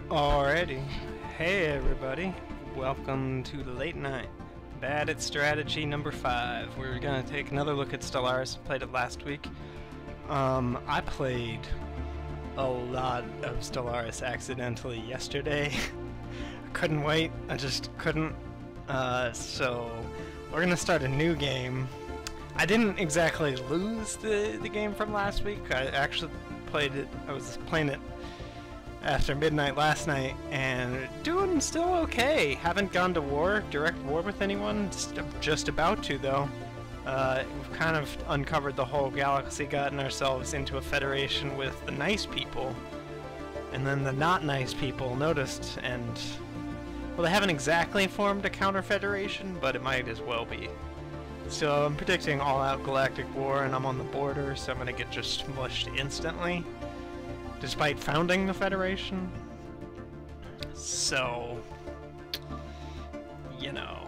Alrighty. Hey everybody. Welcome to the late night. Bad at Strategy number 5. We're gonna take another look at Stellaris. Played it last week. I played a lot of Stellaris accidentally yesterday. I couldn't wait. I just couldn't. So we're gonna start a new game. I didn't exactly lose the game from last week. I actually played it. I was playing it after midnight last night, and doing still okay. Haven't gone to war, direct war with anyone. Just about to, though. We've kind of uncovered the whole galaxy, gotten ourselves into a federation with the nice people, and then the not nice people noticed, and well, they haven't exactly formed a counter-federation, but it might as well be. So I'm predicting all-out galactic war, and I'm on the border, so I'm gonna get just mushed instantly, despite founding the Federation. So, you know.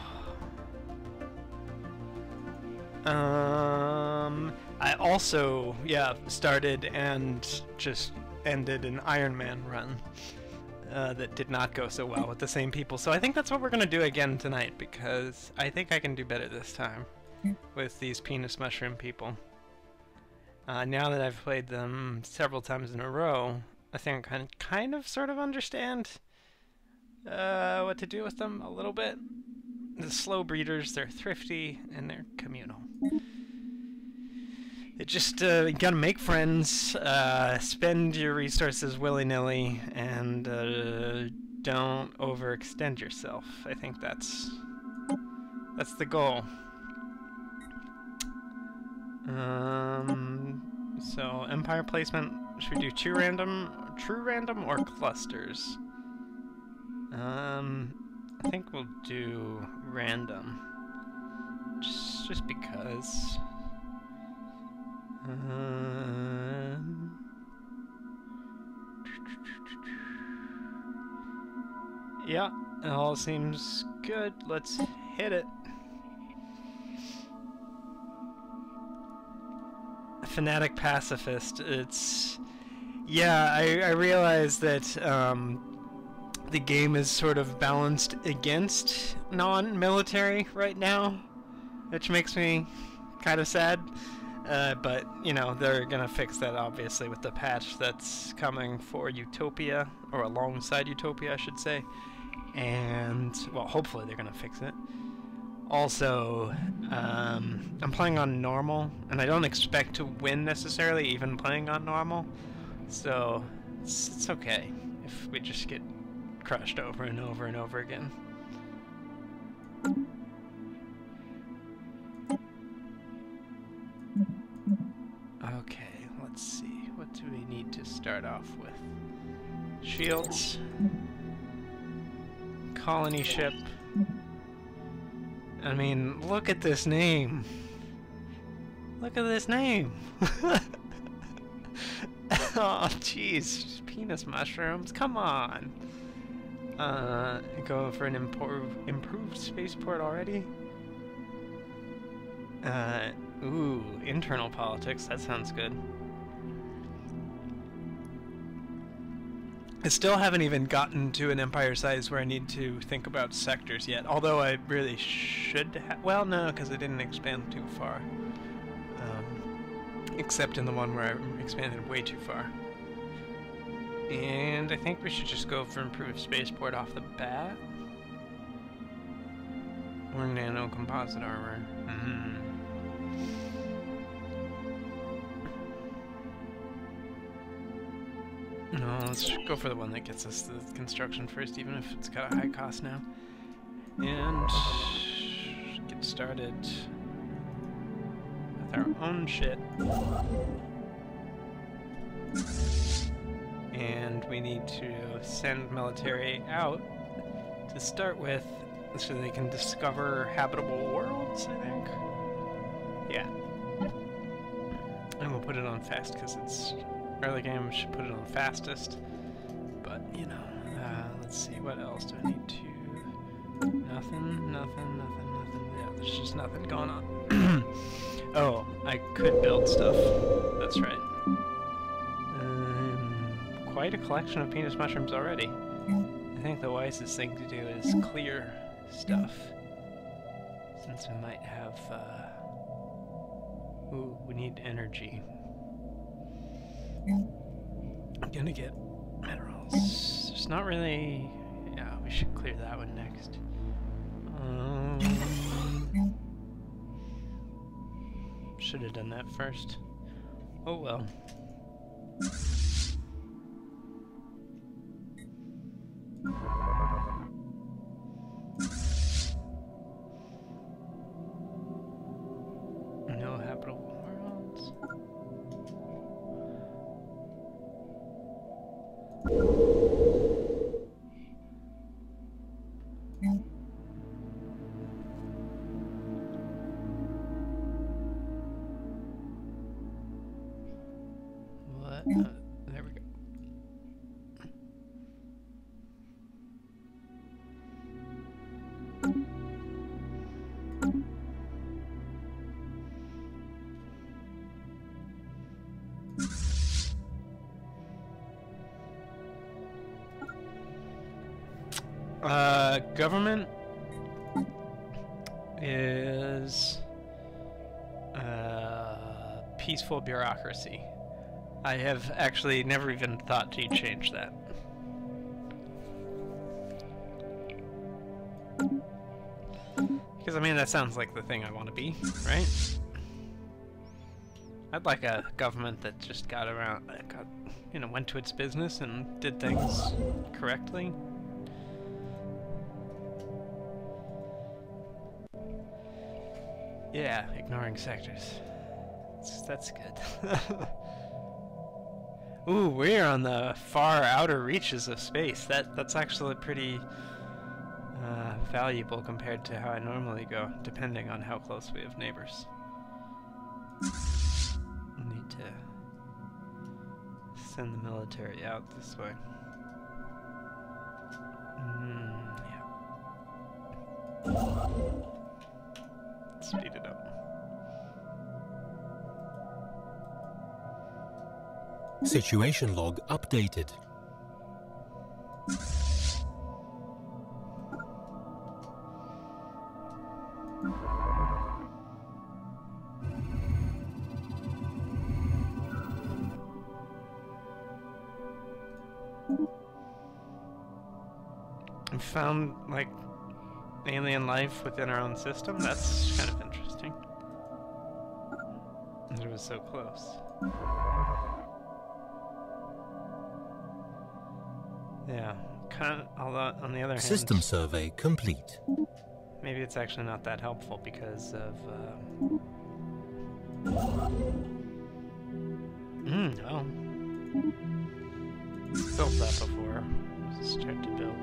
I also, started and just ended an Iron Man run that did not go so well with the same people. So I think that's what we're going to do again tonight, because I think I can do better this time with these penis mushroom people. Now that I've played them several times in a row, I think I kind of sort of understand what to do with them a little bit. The slow breeders, they're thrifty and they're communal. It just, you gotta make friends, spend your resources willy-nilly, and don't overextend yourself. I think that's the goal. So empire placement, should we do true random or clusters? I think we'll do random, just because. Yeah, it all seems good. Let's hit it. Fanatic pacifist. It's, yeah, I realize that the game is sort of balanced against non-military right now, which makes me kind of sad. But, you know, they're gonna fix that obviously with the patch that's coming for Utopia, or alongside Utopia, I should say. And, well, hopefully they're gonna fix it. Also, I'm playing on normal, and I don't expect to win necessarily, even playing on normal. So, it's okay if we just get crushed over and over and over again. Okay, let's see. What do we need to start off with? Shields. Colony ship. I mean, look at this name. Look at this name. Oh, jeez. Penis mushrooms. Come on. Going for an improved spaceport already? Ooh, internal politics. That sounds good. I still haven't even gotten to an empire size where I need to think about sectors yet, although I really should have. Well, no, because I didn't expand too far. Except in the one where I expanded way too far. And I think we should just go for improved spaceport off the bat. Or nano composite armor. No, let's go for the one that gets us the construction first, even if it's got a high cost now. And get started with our own shit. And we need to send military out to start with, so they can discover habitable worlds, I think. Yeah. And we'll put it on fast, because it's early game, should put it on fastest. But, you know, let's see, what else do I need to... Nothing. Yeah, there's just nothing going on. Oh, I could build stuff. That's right. quite a collection of penis mushrooms already. I think the wisest thing to do is clear stuff. Since we might have, ooh, we need energy. I'm gonna get minerals. There's not really... Yeah, we should clear that one next. Should have done that first. Oh well. No habitable worlds. What? There we go. Government is peaceful bureaucracy. I have actually never even thought to change that. Because I mean that sounds like the thing I want to be, right? I'd like a government that just got around, you know, went to its business and did things correctly. Yeah, ignoring sectors. That's good. Ooh, we're on the far outer reaches of space. That's actually pretty valuable compared to how I normally go, depending on how close we have neighbors. I need to send the military out this way. Yeah. Speed it up. Situation log updated. I found, like, alien life within our own system. That's kind of interesting. It was so close. Yeah, kind of, although on the other hand... System survey complete. Maybe it's actually not that helpful because of... well... Built that before. Just tried to build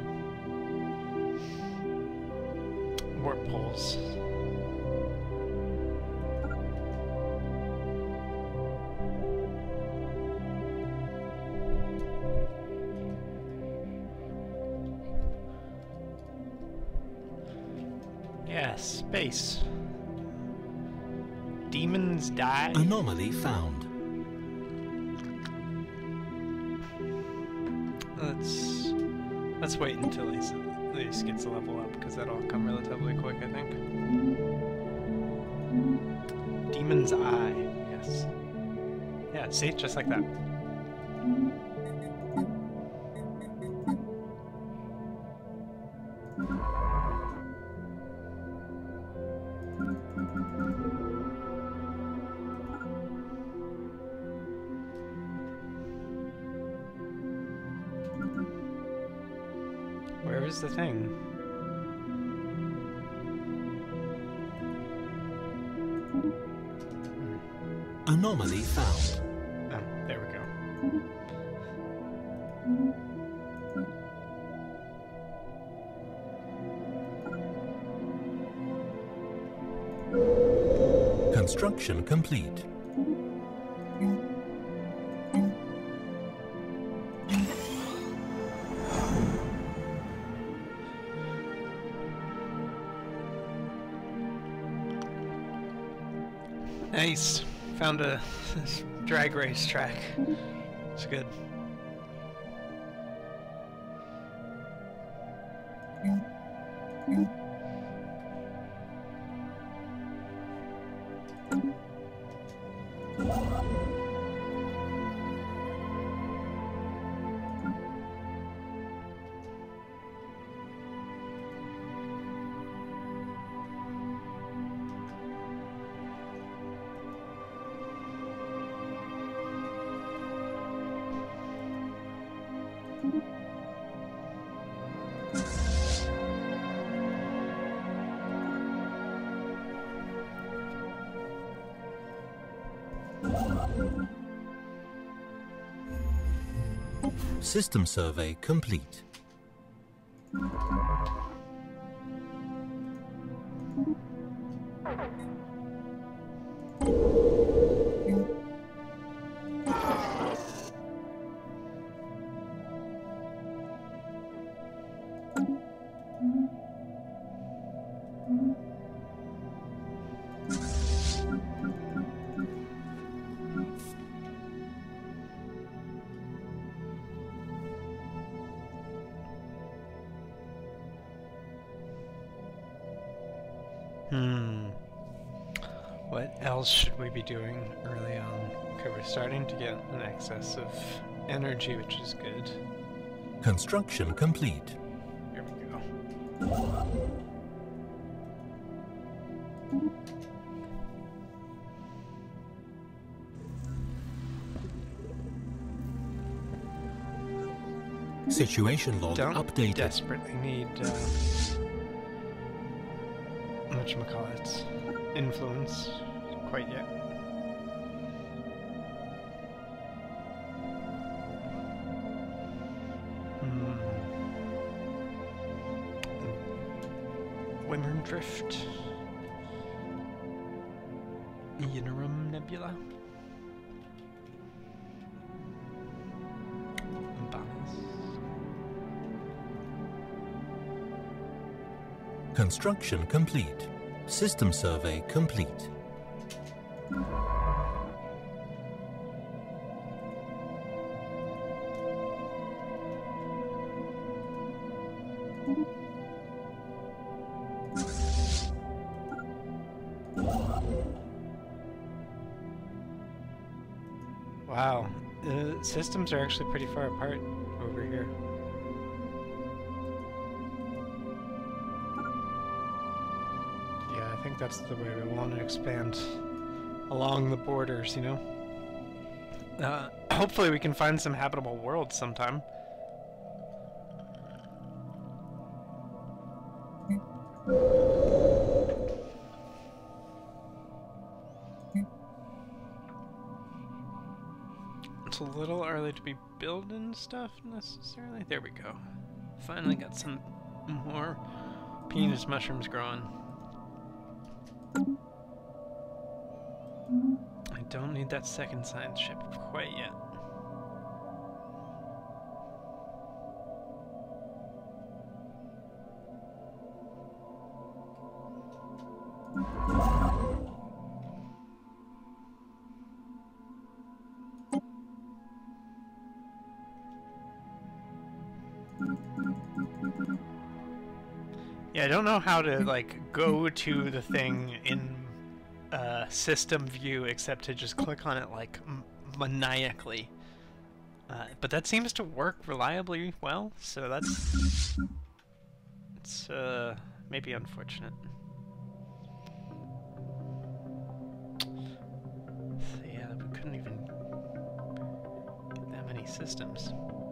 warp holes. Yeah, space. Demons die. Anomaly found. Let's wait until he at least gets a level up, because that'll come relatively quick, I think. Demon's Eye, yes. Yeah, see, just like that. Where is the thing? Anomaly found. Oh, there we go. Construction complete. Nice. Found a drag race track. It's good. System survey complete. What else should we be doing early on? Okay, we're starting to get an excess of energy, which is good. Construction complete. Here we go. Situation log Don't updated. desperately need whatchamacallit, influence quite yet. Wimmerndrift, Interim Nebula, Construction complete. System survey complete. Wow, the systems are actually pretty far apart over here. Yeah, I think that's the way we want to expand along the borders, you know? Hopefully we can find some habitable worlds sometime. It's a little early to be building stuff necessarily. There we go. Finally got some more penis mushrooms growing. I don't need that second science ship quite yet. Yeah, I don't know how to, like, go to the thing in system view except to just click on it, like, maniacally. But that seems to work reliably well, so that's... it's, maybe unfortunate. So yeah, we couldn't even get that many systems.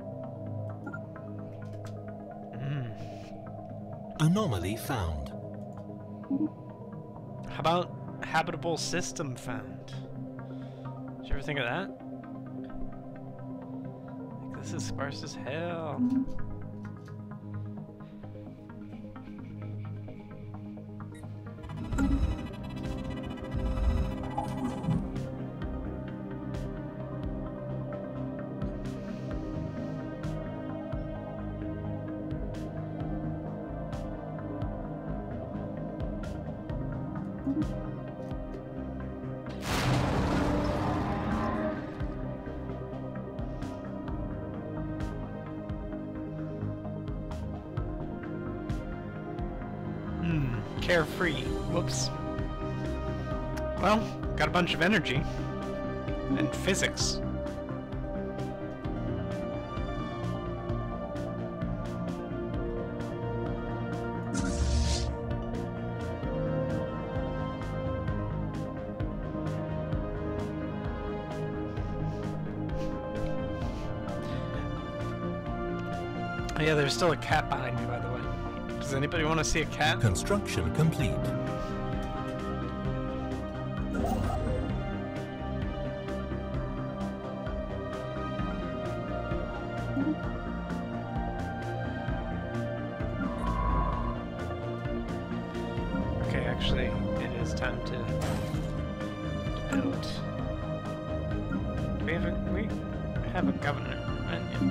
Anomaly found. How about habitable system found? Did you ever think of that? Like, this is sparse as hell. Carefree. Whoops. Well, got a bunch of energy. And physics. Yeah, there's still a cat behind me, by the way. Does anybody want to see a cat? Construction complete. Okay, actually, it is time to build. We have a governor, right? Yeah.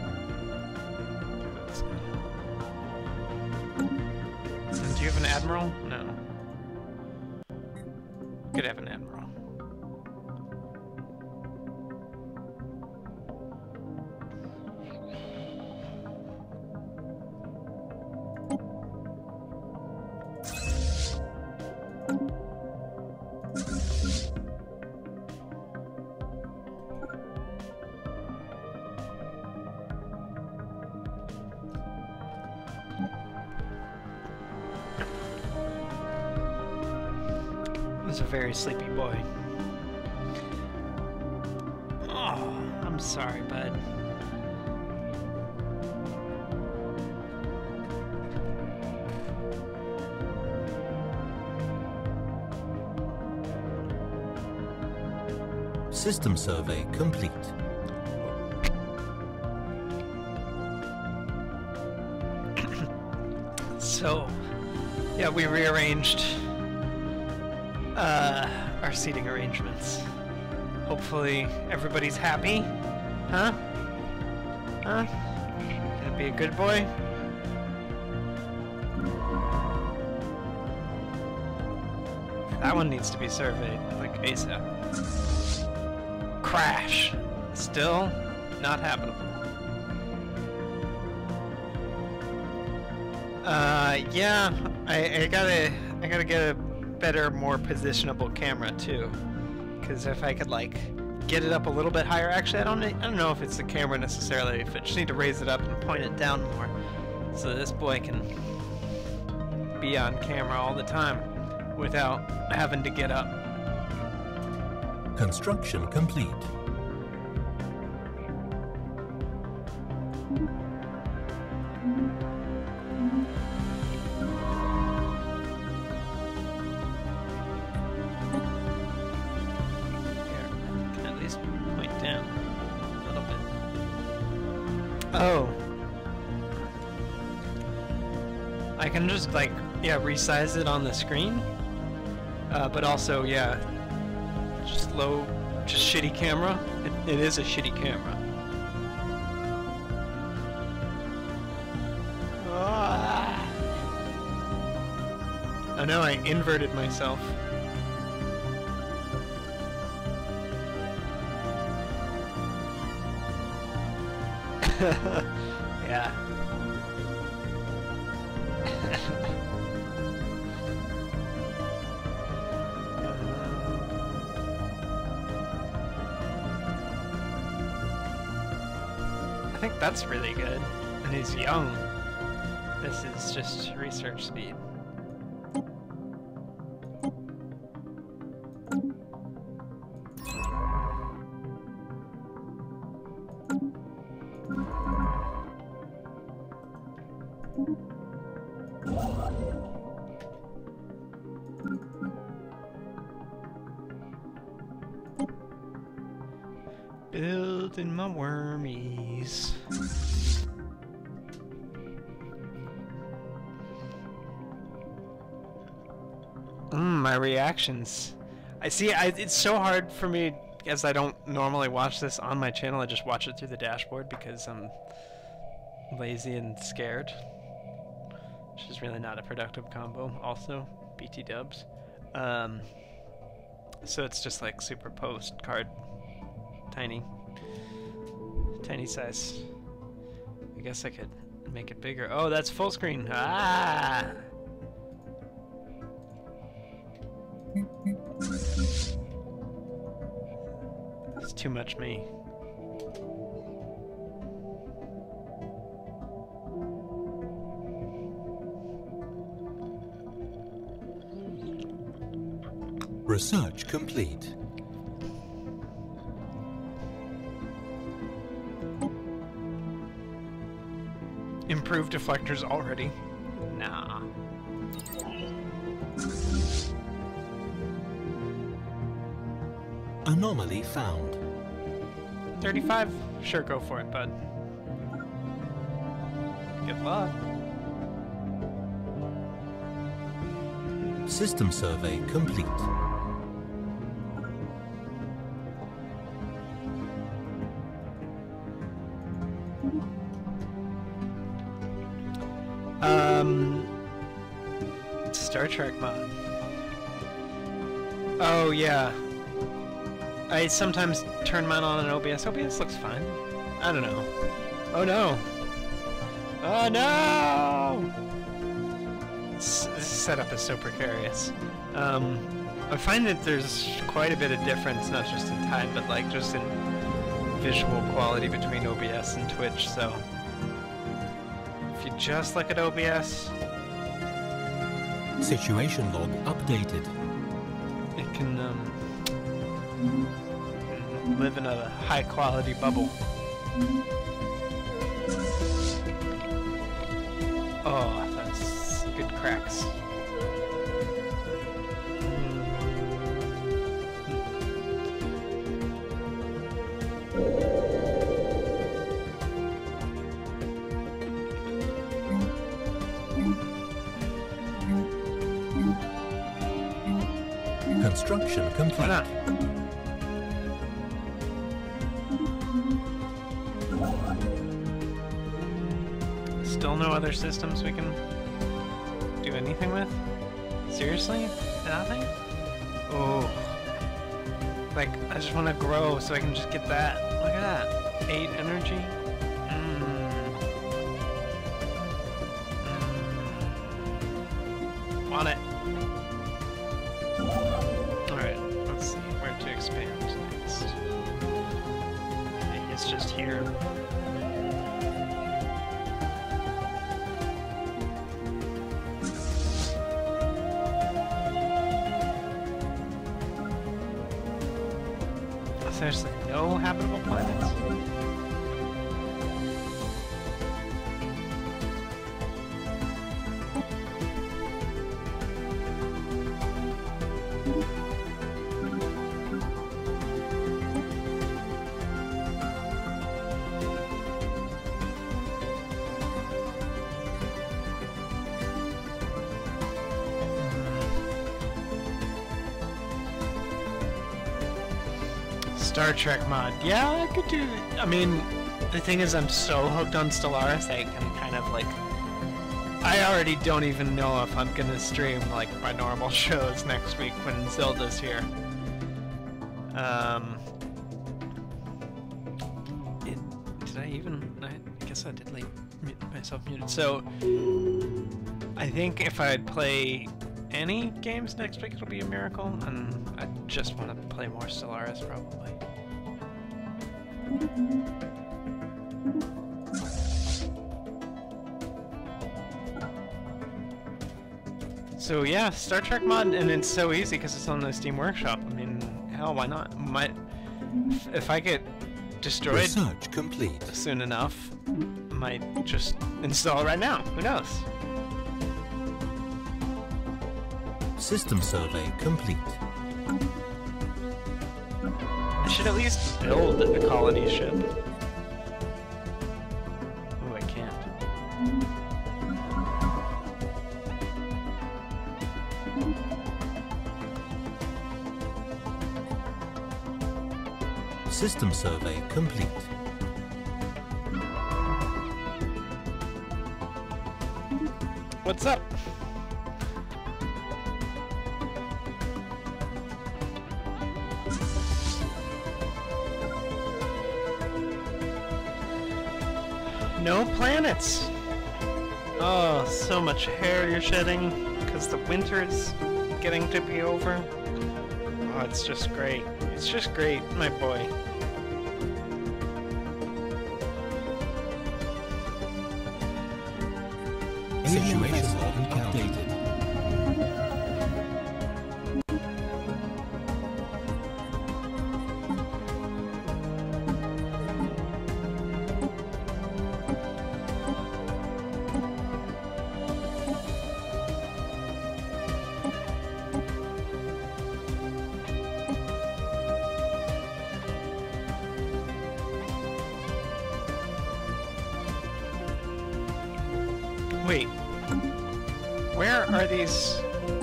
Do you have an admiral? No. Could have an admiral. He's a very sleepy boy. Oh, I'm sorry, bud. System survey complete. So, yeah, we rearranged our seating arrangements. Hopefully everybody's happy. Huh? Huh? Gonna be a good boy? That one needs to be surveyed, like ASAP. Crash. Still not habitable. Yeah, I gotta get a better, more positionable camera too. Because if I could like get it up a little bit higher, actually I don't know if it's the camera necessarily. If I just need to raise it up and point it down more, so this boy can be on camera all the time without having to get up. Construction complete. Oh. I can just, like, yeah, resize it on the screen. But also, yeah, just shitty camera. It is a shitty camera. Ah. Oh no, I inverted myself. Yeah. I think that's really good. And he's young. This is just research speed. Building my wormies. My reactions. It's so hard for me, as I don't normally watch this on my channel. I just watch it through the dashboard because I'm lazy and scared. Which is really not a productive combo, also. BT dubs. So it's just like super postcard. Tiny size. I guess I could make it bigger. Oh, that's full screen. Ah! too much me. Research complete. Improved deflectors already? Nah. Anomaly found. 35? Sure, go for it, bud. Good luck. System survey complete. Star Trek mod. Oh, yeah. I sometimes turn mine on in OBS. OBS looks fine. I don't know. Oh no! Oh no! This setup is so precarious. I find that there's quite a bit of difference, not just in time, but like just in visual quality between OBS and Twitch, so if you just look at OBS, Situation log updated. it can live in a high quality bubble. Oh, that's good cracks. Construction complete. Why not? Still no other systems we can do anything with? Seriously? Nothing? Oh. Like, I just want to grow so I can just get that. Look at that. 8 energy. Want it. Alright, let's see where to expand next. It's just here. Seriously, no habitable planets? Star Trek mod. Yeah, I could do... I mean, the thing is I'm so hooked on Stellaris, I can kind of like... I already don't even know if I'm gonna stream like my normal shows next week when Zelda's here. Did I even... I guess I did leave myself muted. So, I think if I'd play any games next week, it'll be a miracle, and I just want to play more Stellaris, probably. So yeah, Star Trek mod, and it's so easy because it's on the Steam Workshop. I mean, hell, why not? If I get destroyed Research complete. soon enough, I might just install it right now. Who knows? System survey complete. I should at least build a colony ship. Oh, I can't. System survey complete. What's up? No planets! Oh, so much hair you're shedding because the winter's getting to be over. Oh, it's just great. It's just great, my boy. Situation log updated. Wait. Where are these?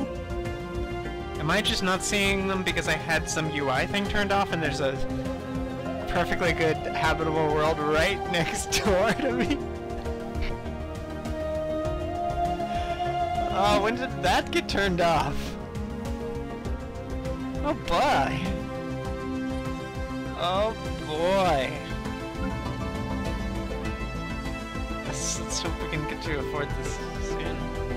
Am I just not seeing them because I had some UI thing turned off and there's a perfectly good habitable world right next door to me? Oh, when did that get turned off? Oh boy. Oh boy. Let's hope we can get to afford this soon.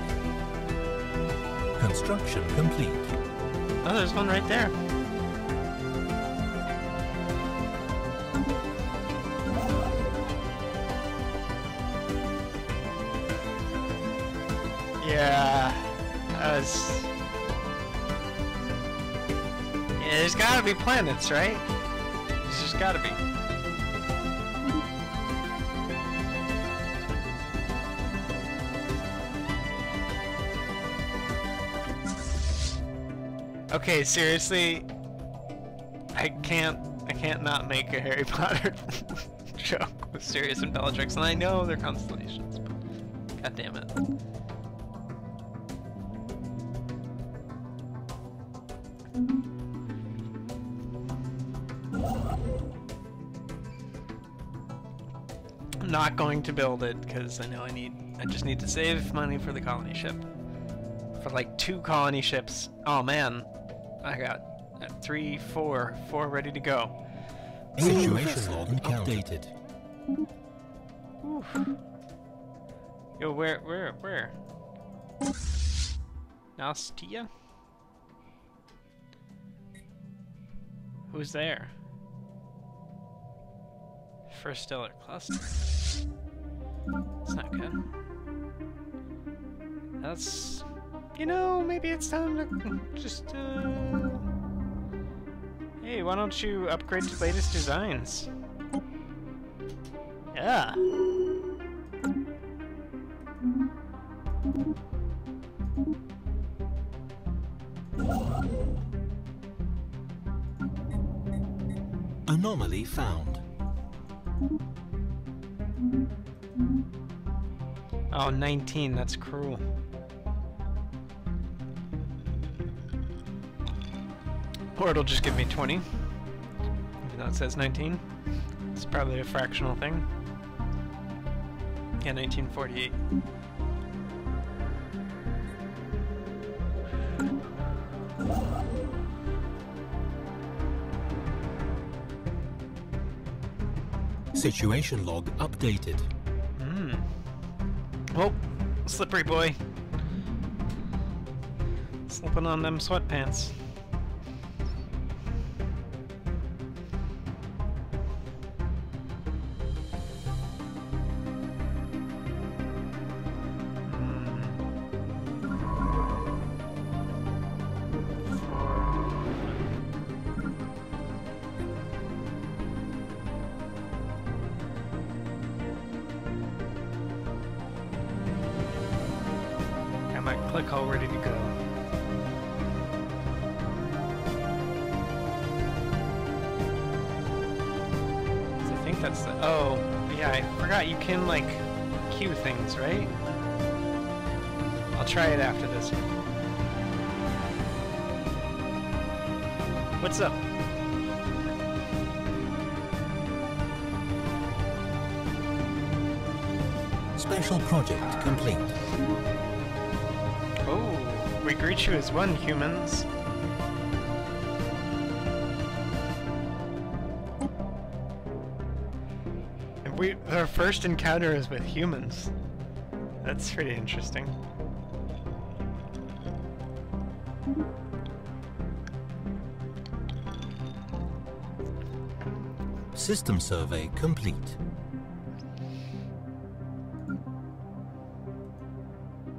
Construction complete. Oh, there's one right there. Yeah, that was... Yeah, there's gotta be planets, right? There's just gotta be. Okay, seriously, I can't not make a Harry Potter joke with Sirius and Bellatrix, and I know they're constellations, but god damn it. I'm not going to build it because I know I just need to save money for the colony ship. For like 2 colony ships. Oh man. I got 4 ready to go. Situation log updated. Oof. Yo, where? Nastia? Who's there? First stellar cluster. That's not good. That's... You know, maybe it's time to just, Hey, why don't you upgrade to latest designs? Yeah. Anomaly found. Oh, 19, that's cruel. Or it'll just give me 20. Even though it says 19. It's probably a fractional thing. Yeah, 1948. Situation log updated. Oh, slippery boy. Slipping on them sweatpants. My click all ready to go. So I think that's the... Oh, yeah, I forgot you can, like, queue things, right? I'll try it after this. What's up? Special project complete. Oh, we greet you as one, humans. And our first encounter is with humans. That's pretty interesting. System survey complete.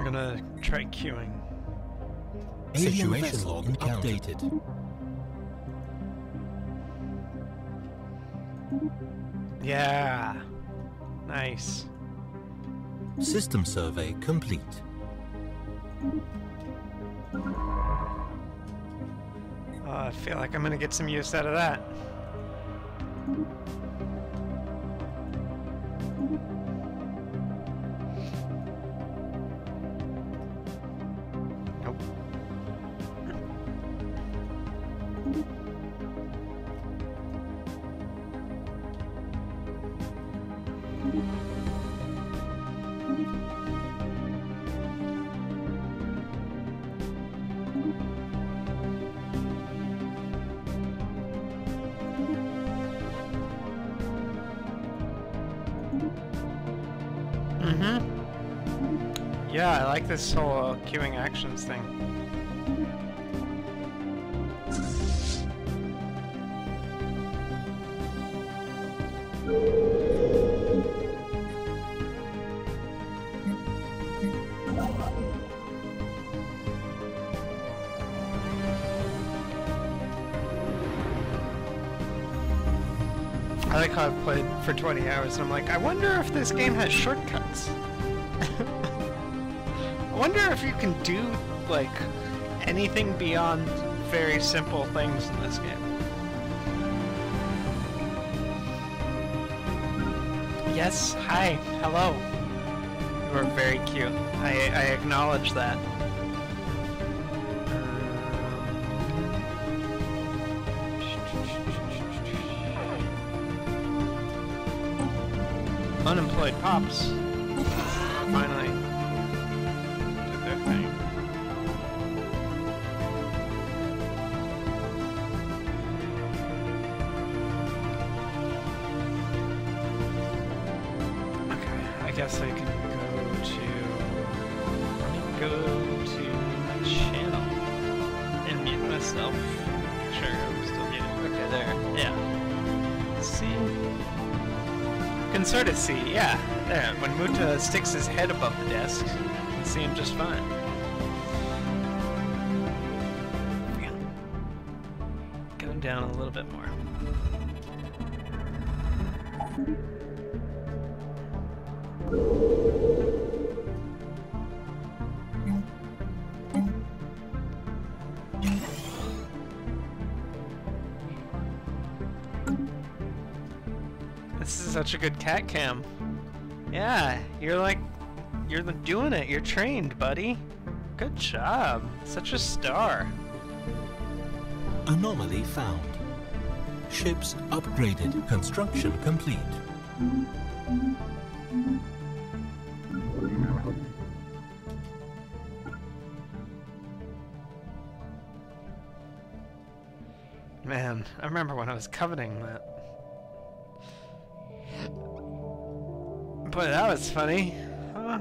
gonna try queuing. Situation log updated. Yeah. Nice. System survey complete. Oh, I feel like I'm gonna get some use out of that. Nope. Yeah, I like this whole queuing actions thing. I like how I've played for 20 hours and I'm like, I wonder if this game has shortcuts. I wonder if you can do, like, anything beyond very simple things in this game. Yes, hi, hello. You are very cute. I acknowledge that. Unemployed Pops finally did their thing. Okay, I guess I can go to... Let me go to my channel and mute myself. Sure, I'm still muted. Okay, there. Yeah. See? Can sort of see, yeah. There, when Muta sticks his head above the desk, you can see him just fine. Yeah. Going down a little bit more. This is such a good cat cam. Yeah, you're doing it. You're trained, buddy. Good job. Such a star. Anomaly found. Ships upgraded. Construction complete. Man, I remember when I was coveting that. Boy, that was funny. Huh?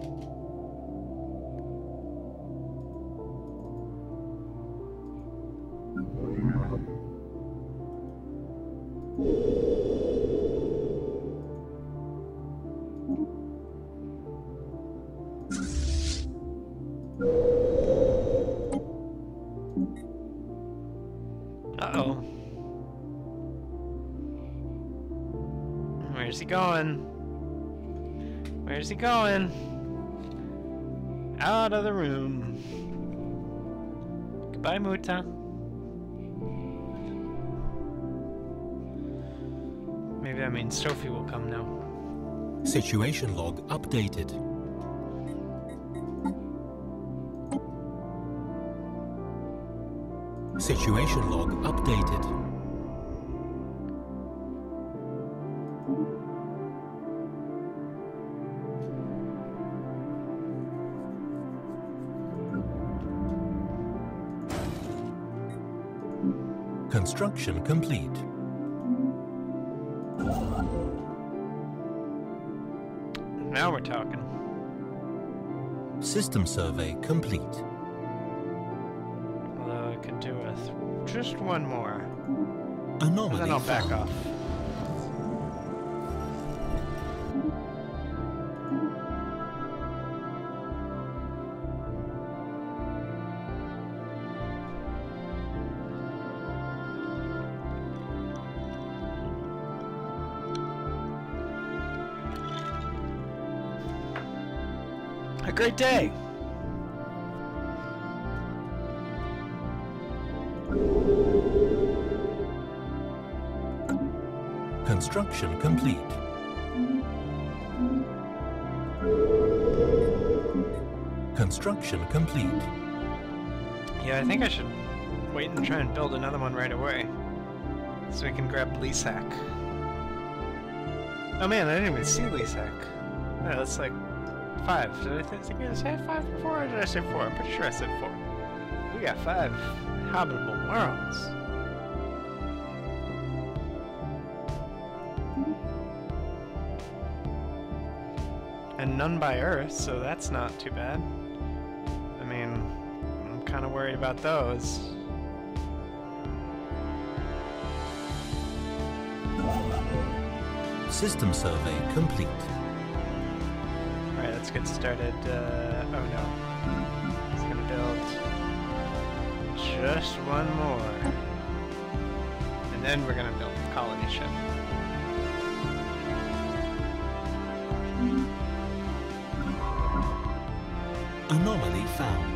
Uh-oh. Where's he going? Where's he going? Out of the room. Goodbye, Muta. Maybe that means Sophie will come now. Situation log updated. Situation log updated. Construction complete. Now we're talking. System survey complete. Although I could do with just one more. Anomaly And then I'll back found. off. A great day! Construction complete. Construction complete. Yeah, I think I should wait and try and build another one right away. So we can grab Lisak. Oh man, I didn't even see Lisak. Yeah, that's like 5. Did I think I said 5 before, or did I say 4? I'm pretty sure I said 4. We got 5 habitable worlds. And none by Earth, so that's not too bad. I mean, I'm kind of worried about those. System survey complete. Alright, let's get started. Oh no. It's gonna build just one more. And then we're gonna build the colony ship. Anomaly found.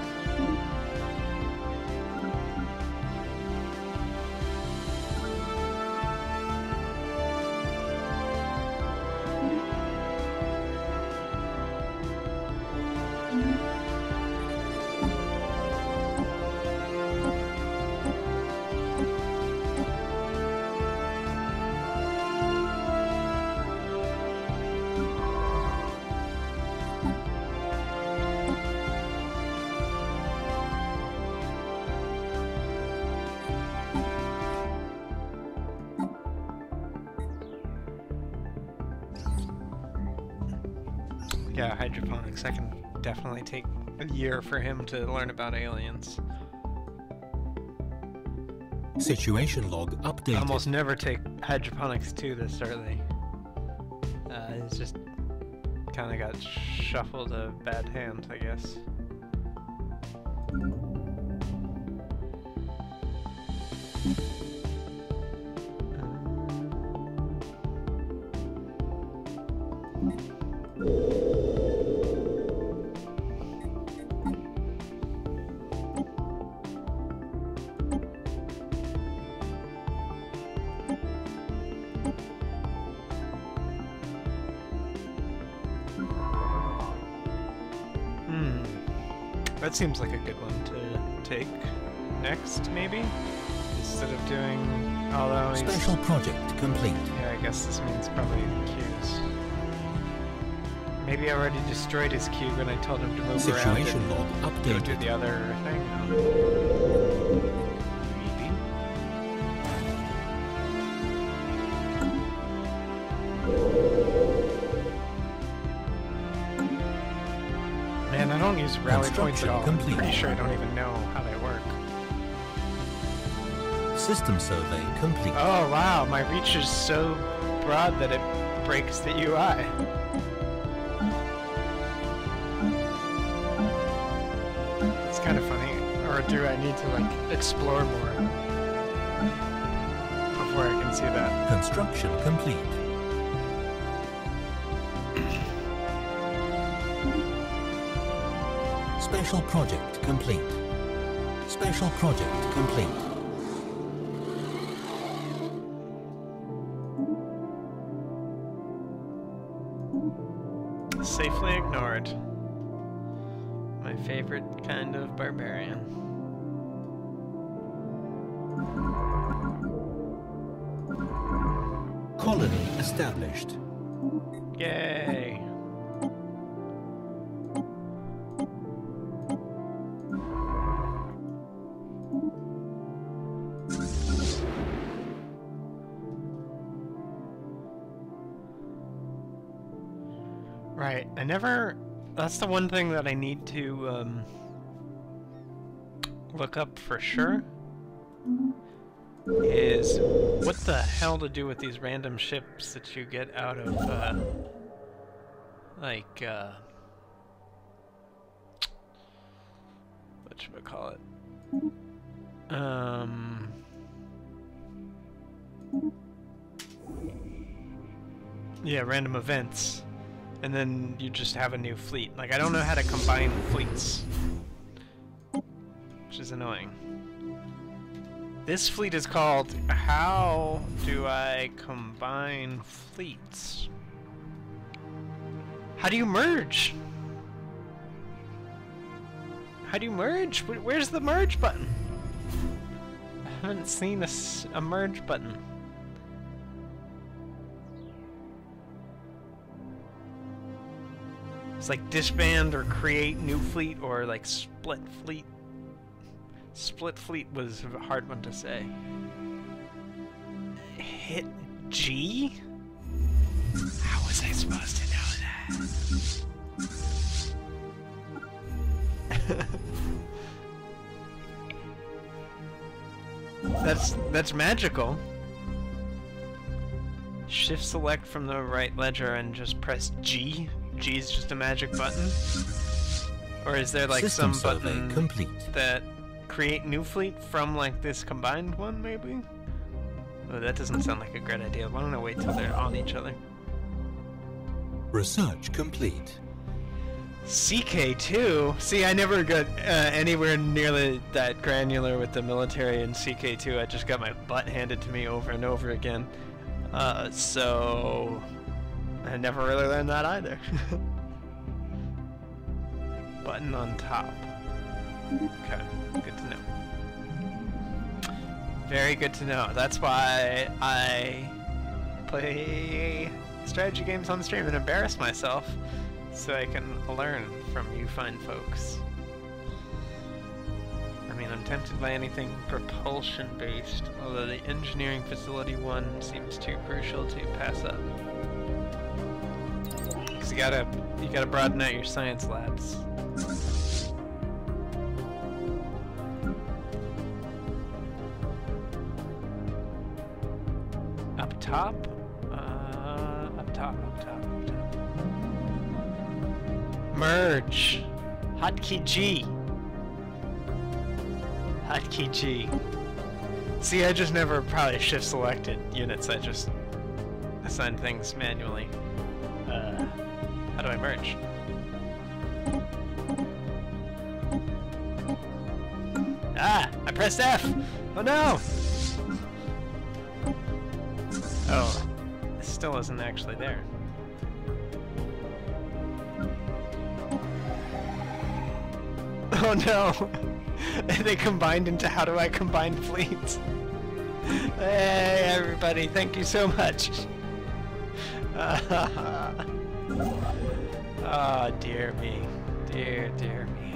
Yeah, hydroponics. I can definitely take a year for him to learn about aliens. Situation log updated. I almost never take hydroponics 2 this early. It's just kind of got shuffled a bad hand, I guess. That seems like a good one to take next, maybe? Instead of doing all those... Special project complete. Yeah, I guess this means probably queues. Maybe I already destroyed his queue when I told him to move Situation around and log go updated. do the other thing. Maybe. Man, I don't use rally points at all. Complete. I'm pretty sure I don't even know how they work. System survey complete. Oh wow, my reach is so broad that it breaks the UI. It's kind of funny. Or do I need to like explore more before I can see that? Construction complete. Special project complete. Special project complete. Safely ignored. My favorite kind of barbarian. Colony established. Yay! Right, I never... That's the one thing that I need to, look up for sure, is what the hell to do with these random ships that you get out of, whatchamacallit? Yeah, random events. and then you just have a new fleet. Like, I don't know how to combine fleets, which is annoying. This fleet is called How Do I Combine Fleets? How do you merge? How do you merge? Where's the merge button? I haven't seen a merge button. It's like disband or create new fleet or like split fleet. Split fleet was a hard one to say. Hit G? How was I supposed to know that? That's magical. Shift select from the right ledger and just press G. G is just a magic button? Or is there like System some button complete. that create new fleet from like this combined one maybe? Oh, that doesn't sound like a great idea. Why don't I wait till they're on each other? Research complete. CK2? See, I never got anywhere nearly that granular with the military in CK2. I just got my butt handed to me over and over again. So I never really learned that either. Button on top. Okay, good to know. Very good to know. That's why I play strategy games on stream and embarrass myself so I can learn from you fine folks. I mean, I'm tempted by anything propulsion-based, although the engineering facility one seems too crucial to pass up. Because you gotta broaden out your science labs. Up top? Up top. Merge! Hotkey G! Hotkey G. See, I just never probably shift selected units, I just assigned things manually. How do I merge? Ah! I pressed F! Oh no! Oh, it still isn't actually there. Oh no! They combined into how do I combine fleets? Hey everybody, thank you so much! Oh dear me. Dear me.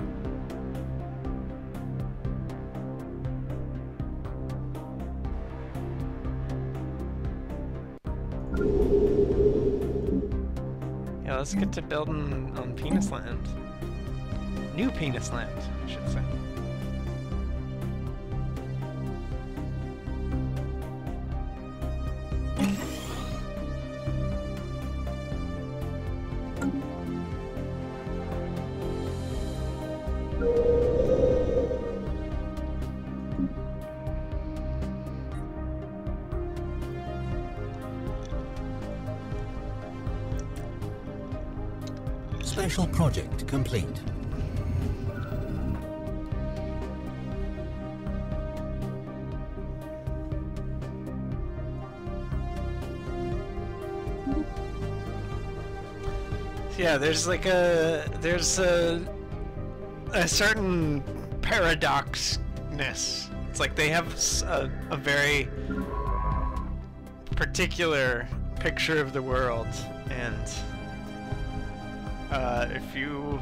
Yeah, let's get to building on Penis Land. New Penis Land, I should say. Special project complete. Yeah, there's like a certain paradoxness. It's like they have a very particular picture of the world, and if you,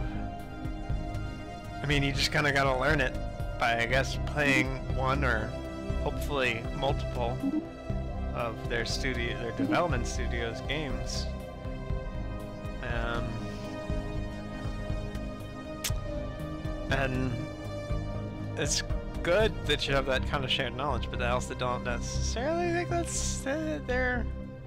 I mean, you just kind of gotta learn it by, I guess, playing one or hopefully multiple of their development studios games. And it's good that you have that kind of shared knowledge, but I also don't necessarily think that's their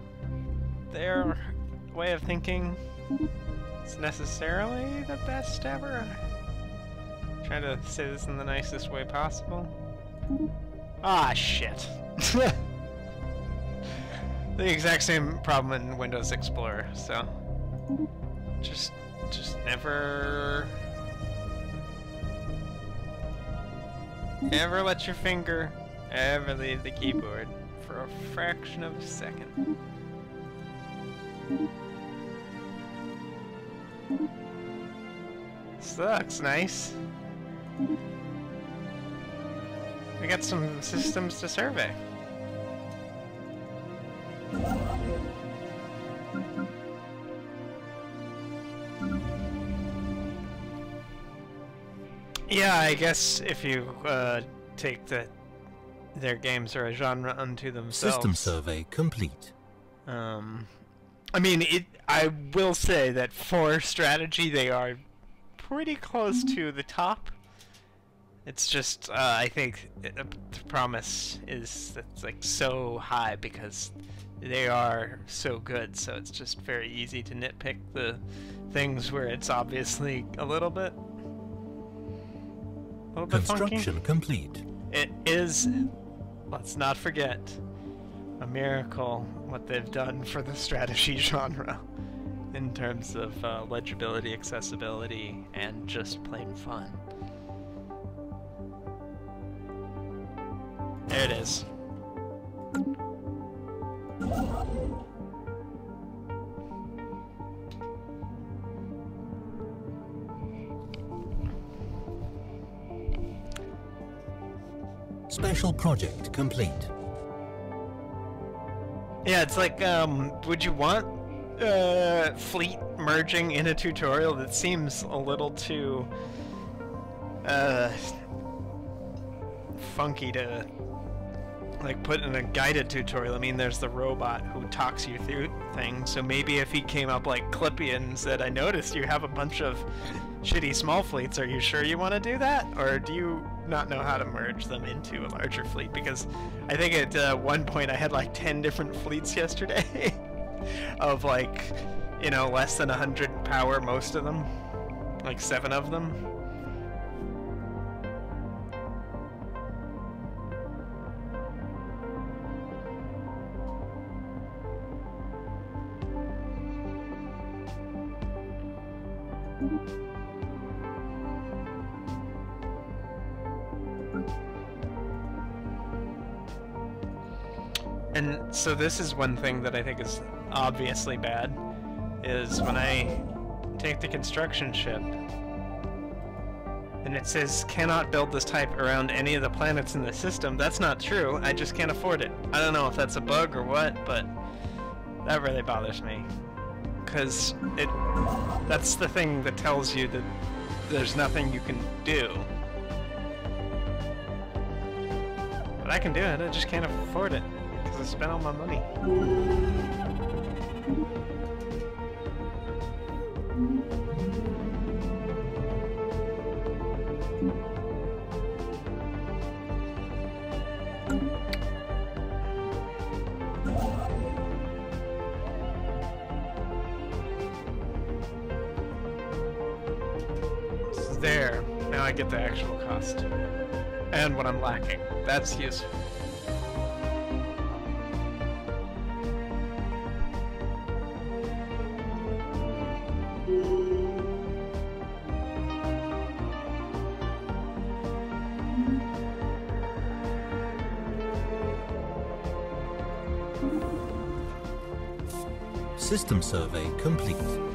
way of thinking is necessarily the best ever. I'm trying to say this in the nicest way possible. Ah, shit. The exact same problem in Windows Explorer, so Just never let your finger ever leave the keyboard for a fraction of a second. This looks nice. We got some systems to survey. Yeah, I guess if you take their games are a genre unto themselves. System survey complete. I mean, I will say that for strategy, they are pretty close to the top. It's just, I think the promise is that's like so high because they are so good. So it's just very easy to nitpick the things where it's obviously a little bit Construction funky. complete. It is, let's not forget, a miracle what they've done for the strategy genre in terms of legibility, accessibility, and just plain fun. There it is. Special project complete. Yeah, it's like, would you want fleet merging in a tutorial? That seems a little too funky to like put in a guided tutorial. I mean, there's the robot who talks you through things, so maybe if he came up like Clippy and said, I noticed you have a bunch of shitty small fleets, are you sure you want to do that? Or do you not know how to merge them into a larger fleet? Because I think at one point I had like 10 different fleets yesterday of like, you know, less than 100 power, most of them, like 7 of them. And so this is one thing that I think is obviously bad, is when I take the construction ship and it says cannot build this type around any of the planets in the system. That's not true, I just can't afford it. I don't know if that's a bug or what, but that really bothers me. Because that's the thing that tells you that there's nothing you can do. But I can do it, I just can't afford it. I spent all my money. There. Now I get the actual cost. And what I'm lacking. That's useful. System survey complete.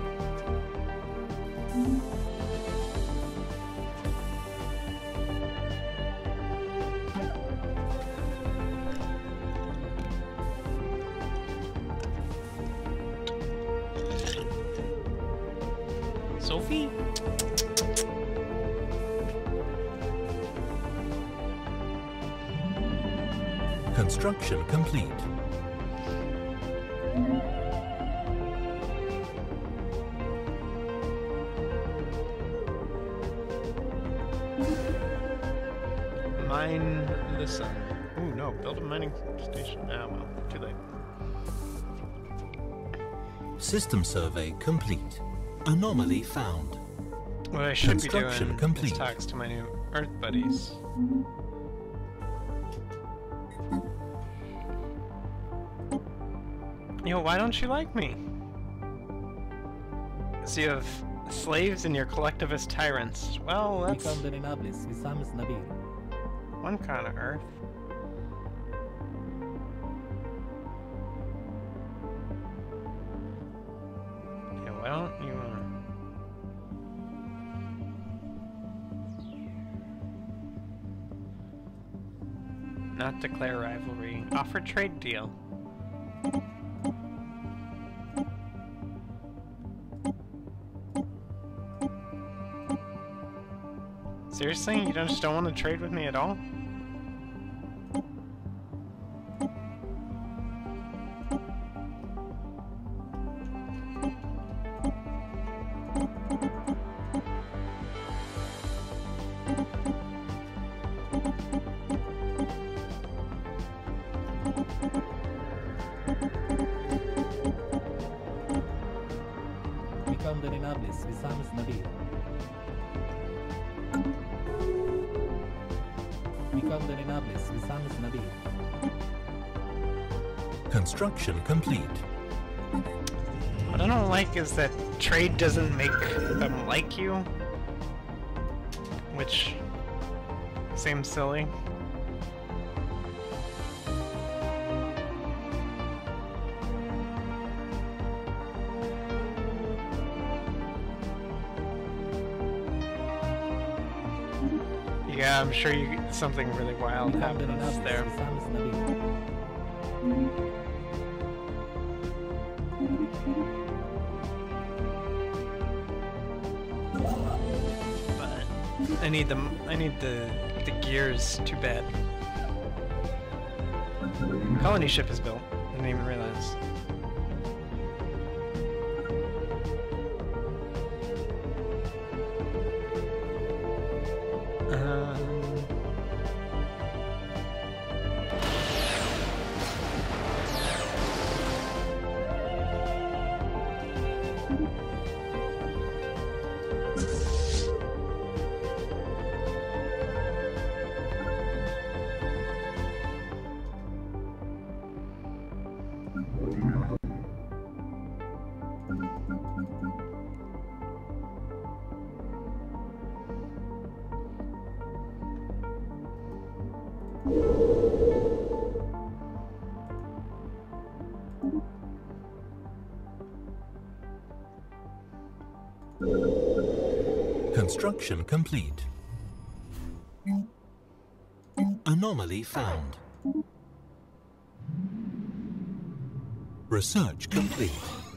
Sophie? Construction complete. Mine the sun. Ooh, no, build a mining station. Ah, well, too late. System survey complete. Anomaly found. What I should be Construction doing complete. is talks to my new Earth buddies. Yo, why don't you like me? So you have slaves and your collectivist tyrants. Well, that's one kind of Earth. Yeah, why don't you not declare rivalry? Offer trade deal. Seriously? You just don't want to trade with me at all? Construction complete. What I don't like is that trade doesn't make them like you, which seems silly. Yeah, I'm sure something really wild happens there. But I need the gears. Too bad. Colony ship is built. I didn't even realize. Construction complete. Anomaly found. Research complete.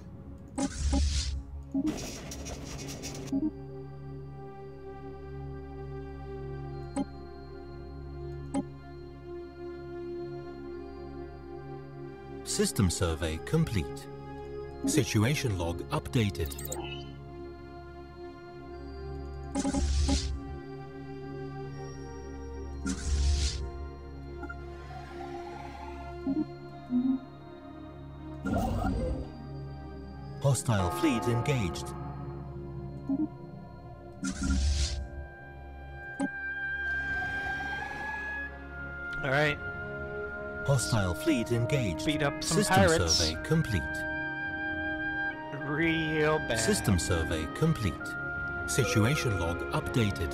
System survey complete. Situation log updated. Hostile fleet engaged. All right. Hostile fleet engaged. Beat up some System pirates. survey complete. Real bad. System survey complete. Situation log updated.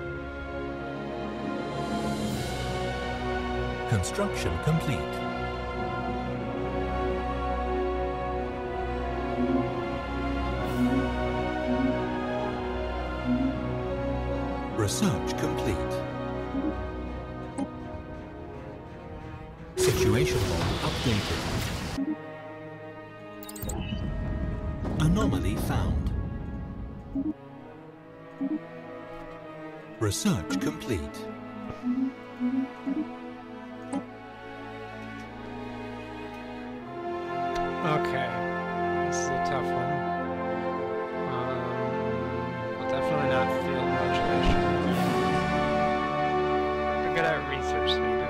Construction complete. Research complete. Situation log updated. Anomaly found. Research complete. Okay, this is a tough one. We'll definitely not field modulation. Look at our research speed.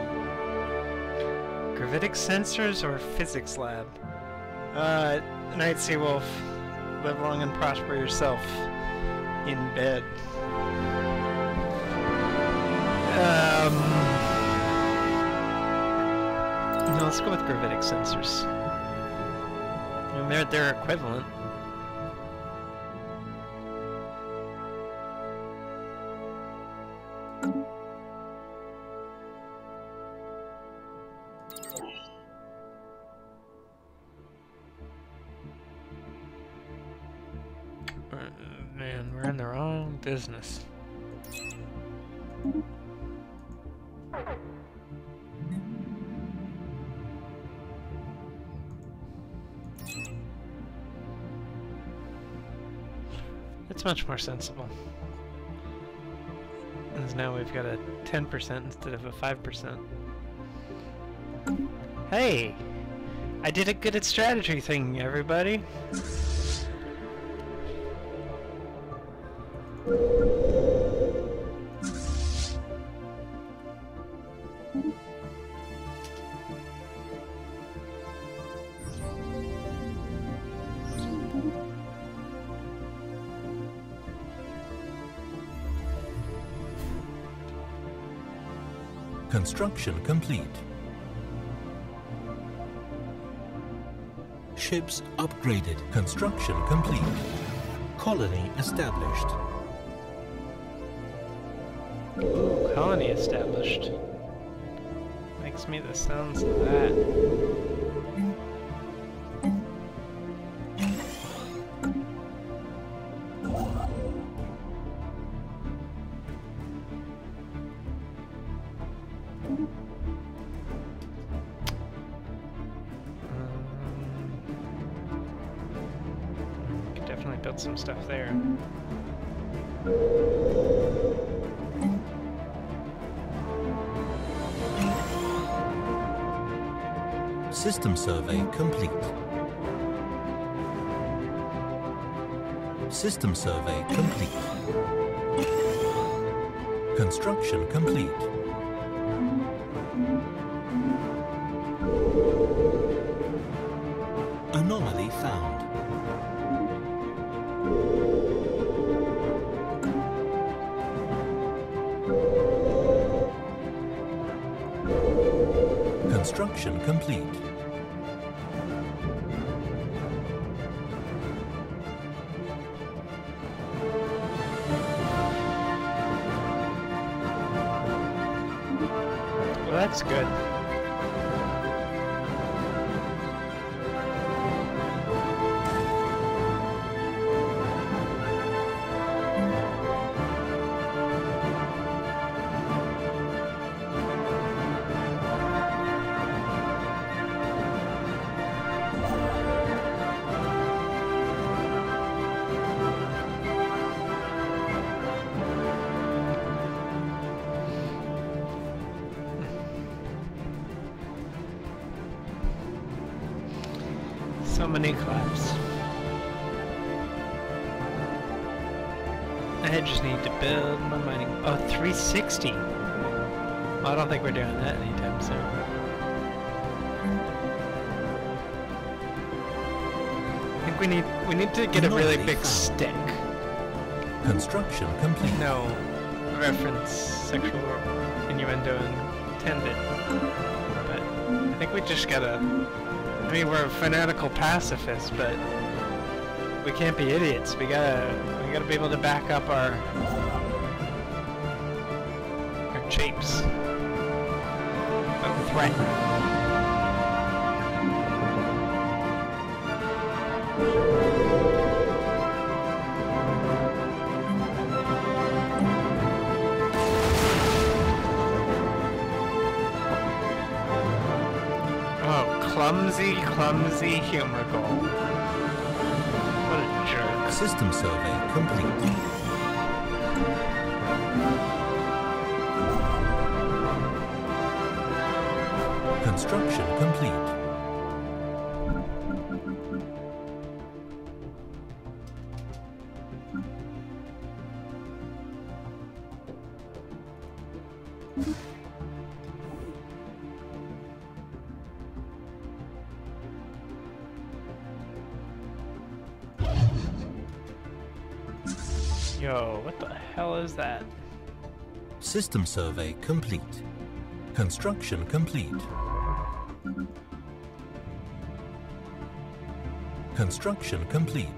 Okay. Gravitic sensors or physics lab? Night Sea Wolf, live long and prosper yourself in bed. No, let's go with gravitic sensors. I mean, they're equivalent. Man, we're in the wrong business. It's much more sensible. Because now we've got a 10% instead of a 5%. Hey! I did a good at strategy thing, everybody! Construction complete. Ships upgraded. Construction complete. Colony established. Ooh, colony established. Makes me the sounds of that. Could definitely build some stuff there. System survey complete. System survey complete. Construction complete. Anomaly found. Construction complete. Well, that's good. So many claps. I just need to build my mining. Oh, 360. Well, I don't think we're doing that anytime soon. I think we need to get a really big stick. Construction complete. No reference, sexual innuendo intended. But I think we just gotta. I mean, we're fanatical pacifists, but we can't be idiots. We gotta be able to back up our japes. A threat. Clumsy humor goal. What a jerk. System survey complete. Construction complete. Yo, what the hell is that? System survey complete. Construction complete. Construction complete.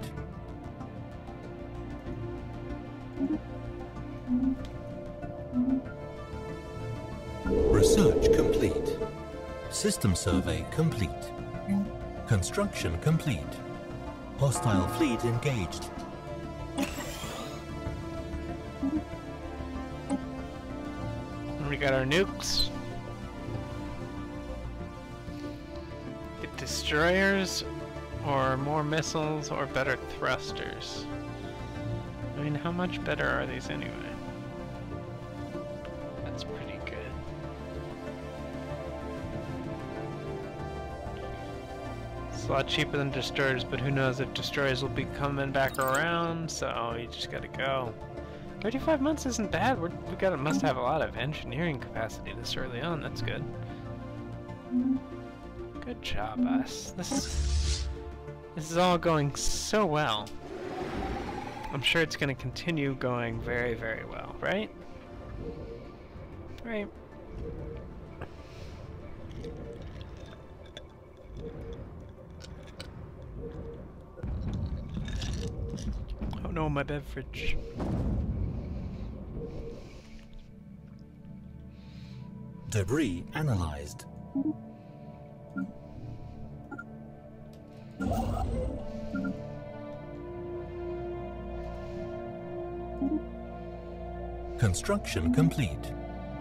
Research complete. System survey complete. Construction complete. Hostile fleet engaged. take out our nukes. Get destroyers, or more missiles, or better thrusters. I mean, how much better are these anyway? That's pretty good. It's a lot cheaper than destroyers, but who knows if destroyers will be coming back around, so you just gotta go. 35 months isn't bad. Must have a lot of engineering capacity this early on. That's good. Good job, us. This is all going so well. I'm sure it's going to continue going very, very well, right? Right. Oh no, my beverage. Debris analyzed. Construction complete.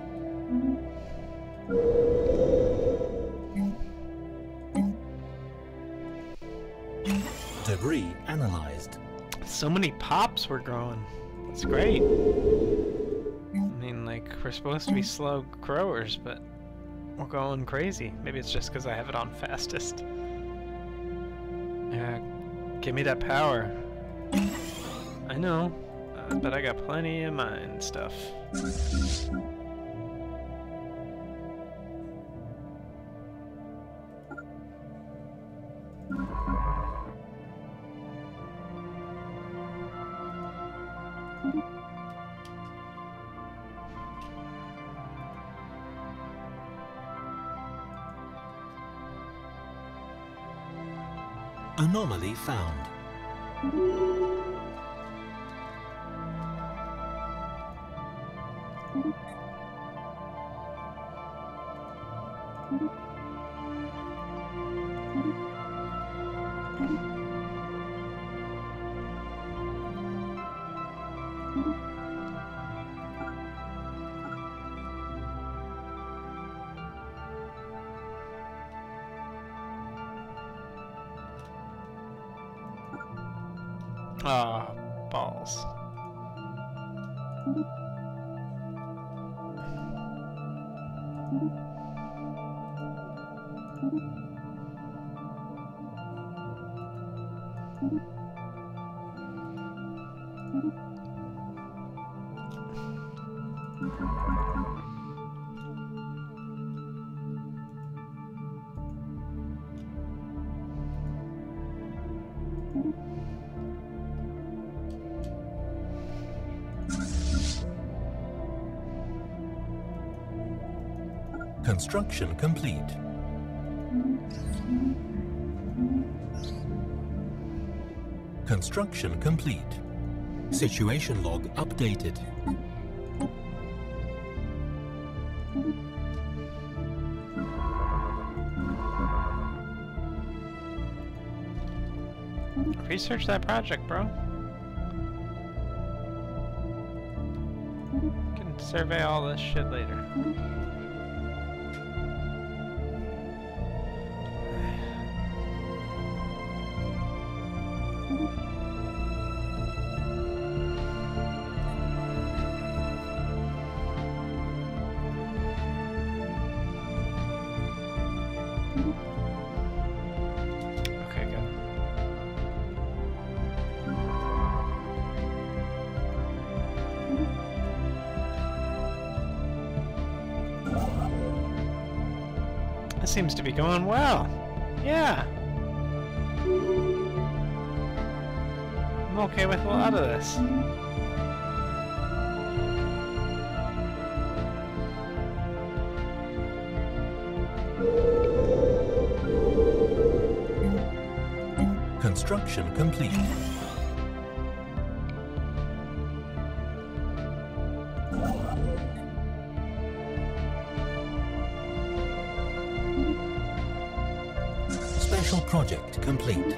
Debris analyzed. So many pops we're growing. That's great. I mean, like, we're supposed to be slow growers, but we're going crazy. Maybe it's just because I have it on fastest. Yeah, give me that power. I know, but I got plenty of mine stuff. Anomaly found. Ah, balls. Construction complete. Construction complete. Situation log updated. Research that project, bro. You can survey all this shit later. Okay, good. This seems to be going well. Yeah. I'm okay with a lot of this. Construction complete. Special project complete.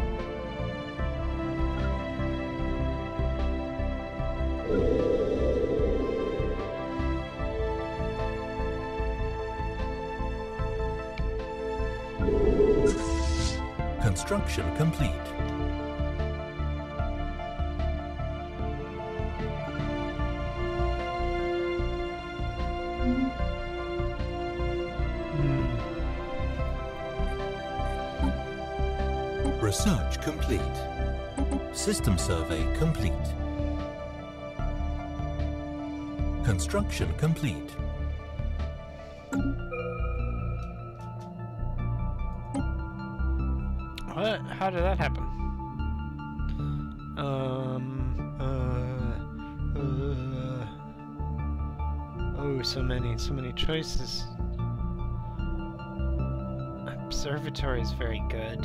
Construction complete. Research complete. System survey complete. Construction complete. What? How did that happen? Oh, so many choices. Observatory is very good.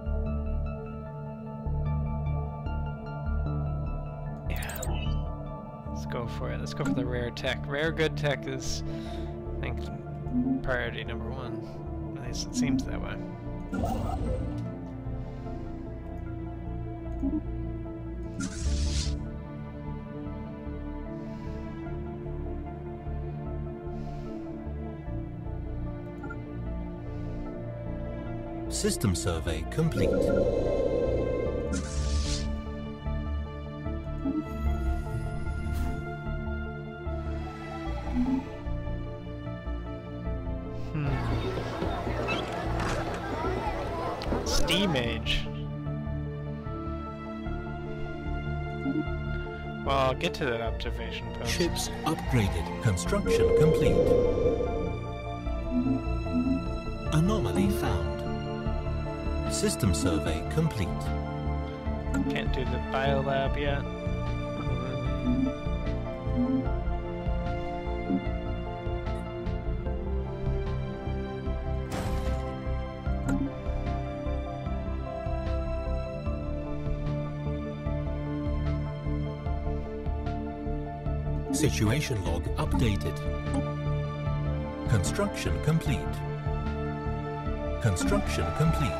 Yeah. Let's go for it. Let's go for the rare tech. Rare good tech is, I think, priority number one. At least it seems that way. System survey complete. Steam Age. Well, I'll get to that observation post. Ships upgraded. Construction complete. Anomaly found. System survey complete. Can't do the biolab yet. Situation log updated. Construction complete. Construction complete.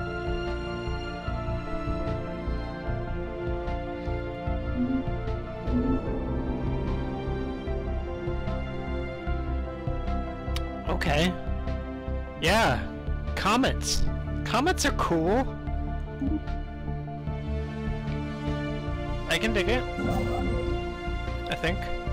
Okay. Yeah. Comets. Comets are cool. I can dig it. I think.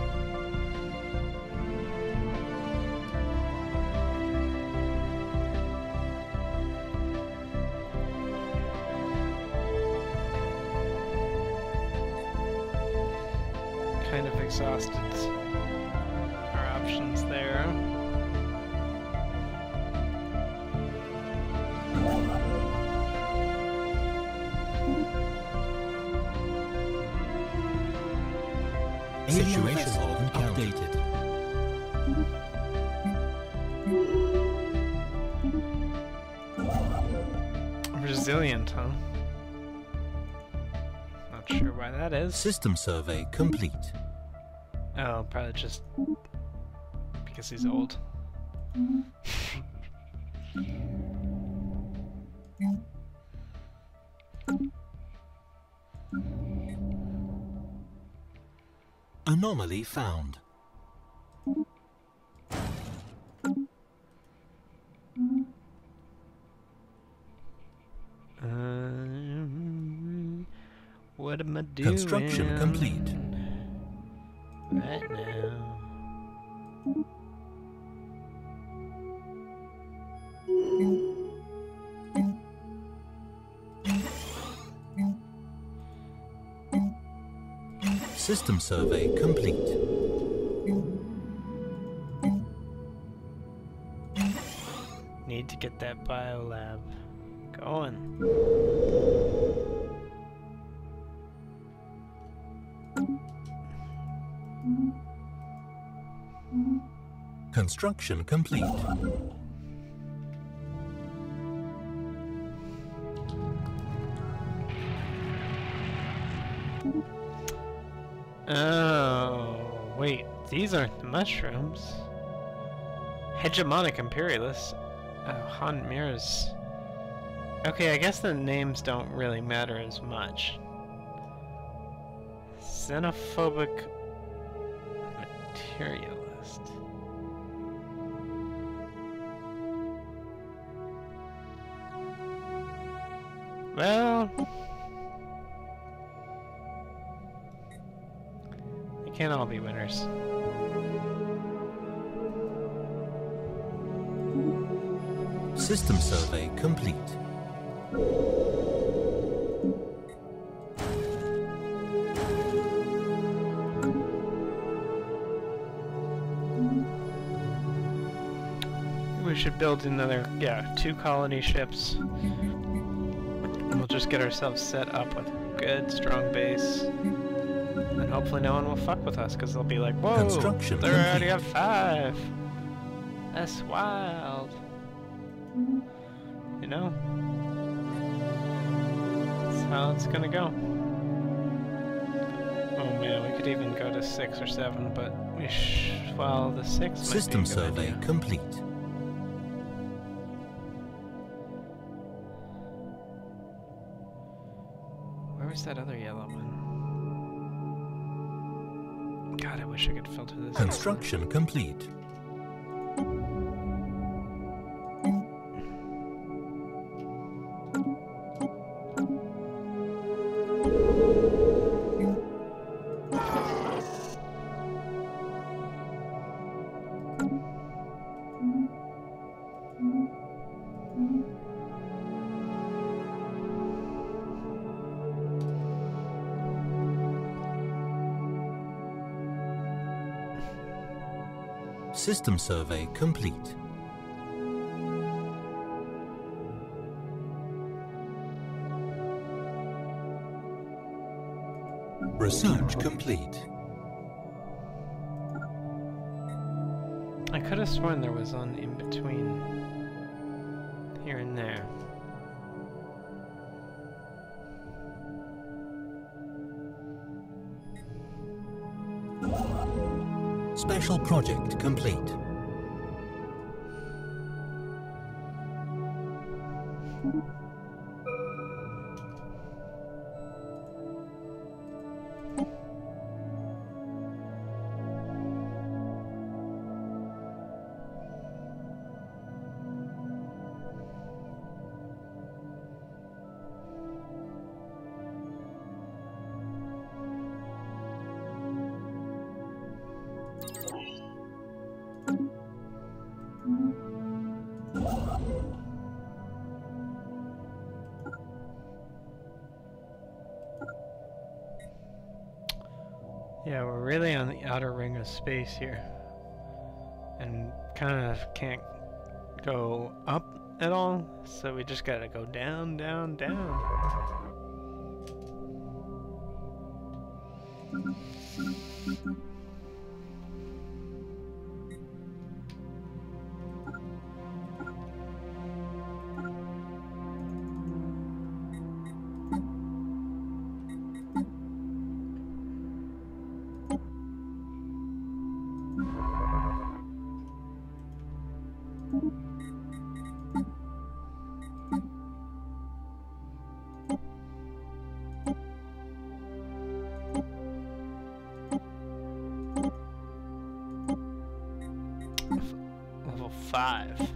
Kind of exhausted our options there. Situation log updated. Resilient, huh? Not sure why that is. System survey complete. Oh, probably just because he's old. Anomaly found. What am I doing? Construction complete. Right now. System survey complete. Need to get that biolab going. Construction complete. Oh, wait, these aren't the mushrooms. Hegemonic Imperialists. Oh, Han Mir's. Okay, I guess the names don't really matter as much. Xenophobic Materialist. Well, they can't all be winners. System survey complete. We should build another, 2 colony ships. We'll just get ourselves set up with a good, strong base. And hopefully no one will fuck with us, because they'll be like, whoa, Construction they already complete. have 5. That's wild. You know? That's how it's gonna go. Oh man, we could even go to 6 or 7, but well, the 6 might System be a good survey idea. complete. Where was that other yellow one? God, I wish I could filter this. Construction complete. System survey complete. Research complete. I could have sworn there was one in between here and there. Special project complete. Yeah, we're really on the outer ring of space here. And kind of can't go up at all, so we just gotta go down, down, down. Level 5.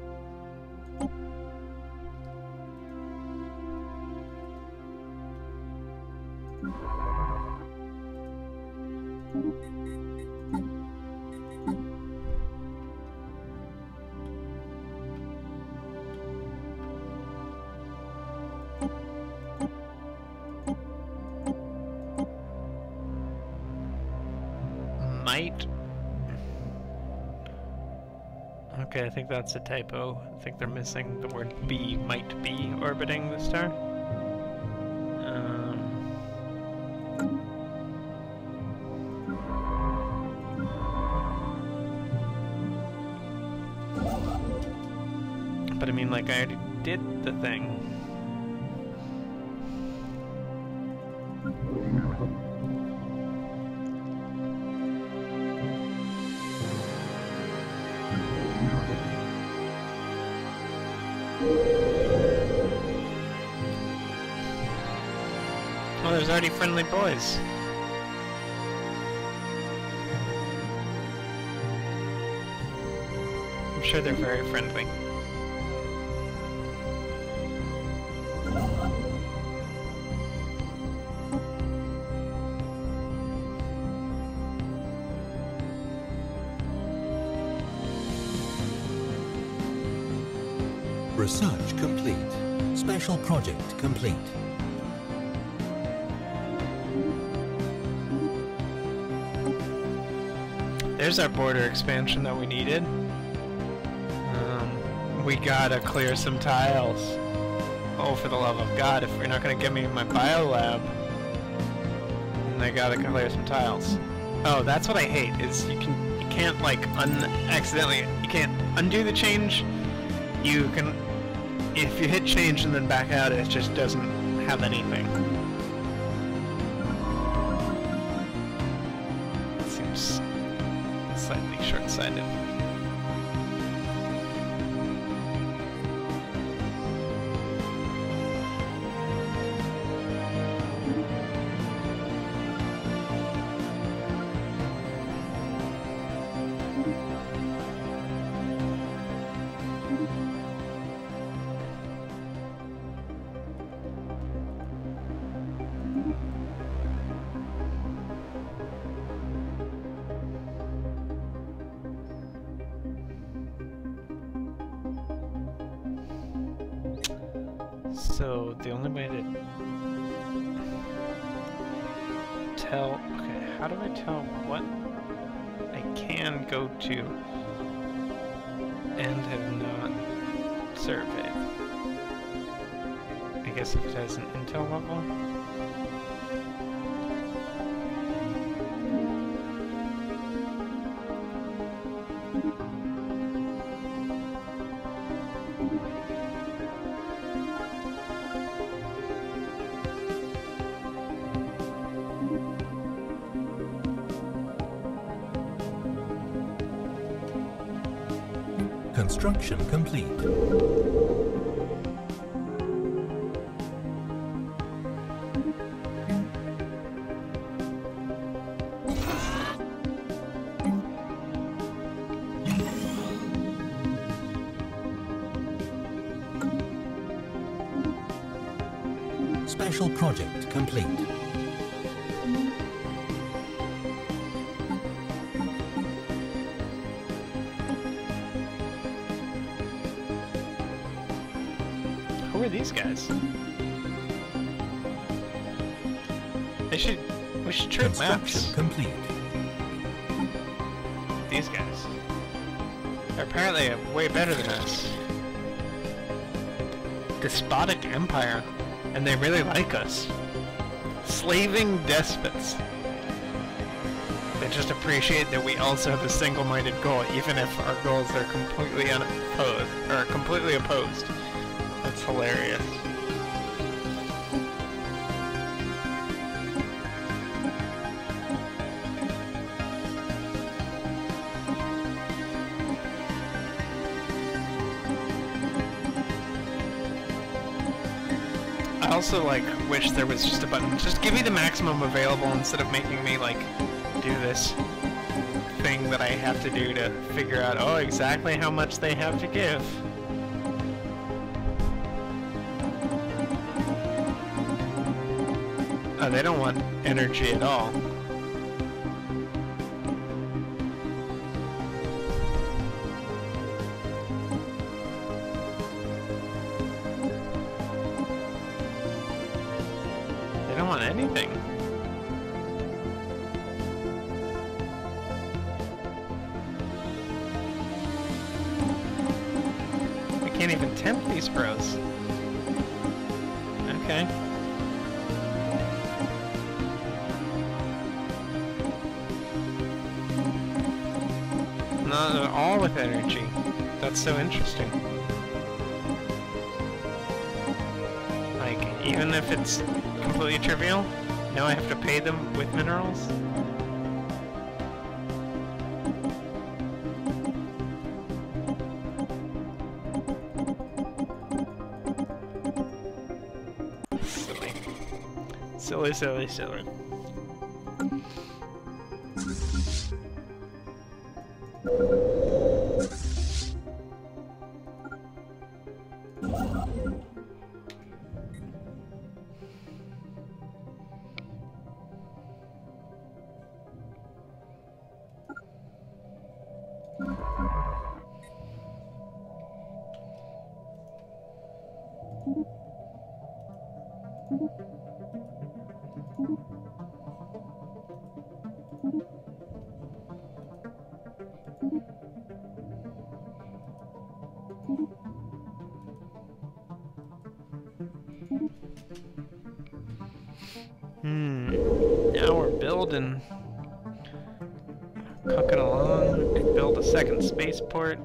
Might. Okay, I think that's a typo. I think they're missing the word B, might be orbiting the star. But I mean, like, I already did the thing. Oh, there's already friendly boys. I'm sure they're very friendly. Research complete. Special project complete. There's our border expansion that we needed. We gotta clear some tiles. Oh, for the love of God, if you're not gonna get me in my biolab, then I gotta clear some tiles. Oh, that's what I hate, is you can't like you can't undo the change. You can, if you hit change and then back out, it just doesn't have anything. It seems slightly short-sighted. So the only way to tell, okay, how do I tell what I can go to and have not surveyed? I guess if it has an intel level. Construction complete. Special project complete. Who are these guys? We should trip maps. Construction complete. These guys. They're apparently way better than us. Despotic empire. And they really like us. Slaving despots. They just appreciate that we also have a single-minded goal, even if our goals are completely unopposed, or completely opposed. That's hilarious. I also wish there was just a button. Just give me the maximum available instead of making me do this thing that I have to do to figure out exactly how much they have to give. Oh, they don't want energy at all. They don't want anything. We can't even tempt these bros. Okay. Not at all with energy. That's so interesting. Even if it's completely trivial, now I have to pay them with minerals? Silly. Silly, silly, silly. Now we're building. Cooking along. We could build a second spaceport.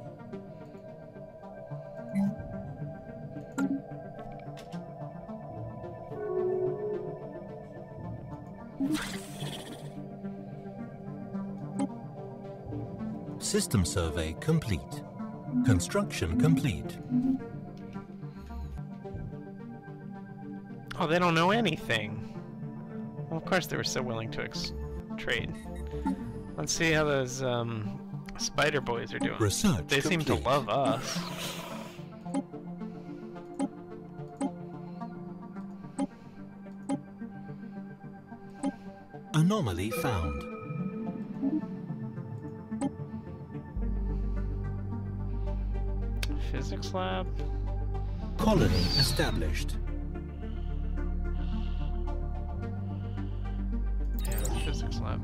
System survey complete. Construction complete. Oh, they don't know anything. Well, of course they were so willing to trade. Let's see how those spider boys are doing. Research they seem to love us. Anomaly found. Physics lab. Colony established. Yeah, physics lab.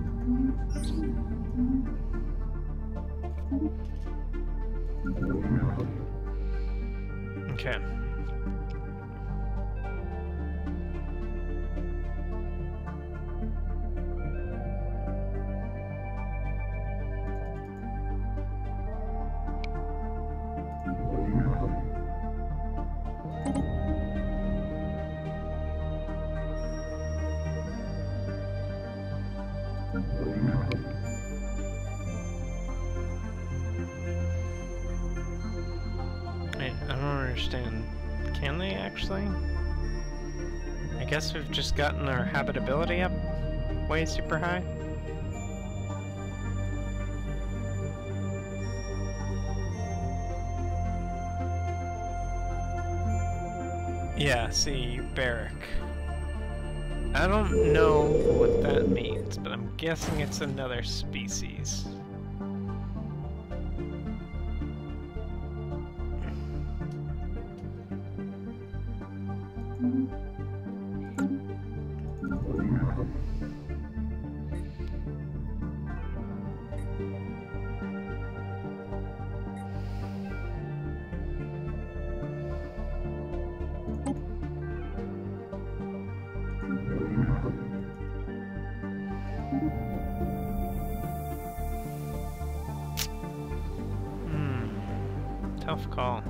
Okay. Wait, I don't understand. Can they actually? I guess we've just gotten our habitability up way super high. Yeah, see, barrack. I don't know what that means, but I'm guessing it's another species. Tough call.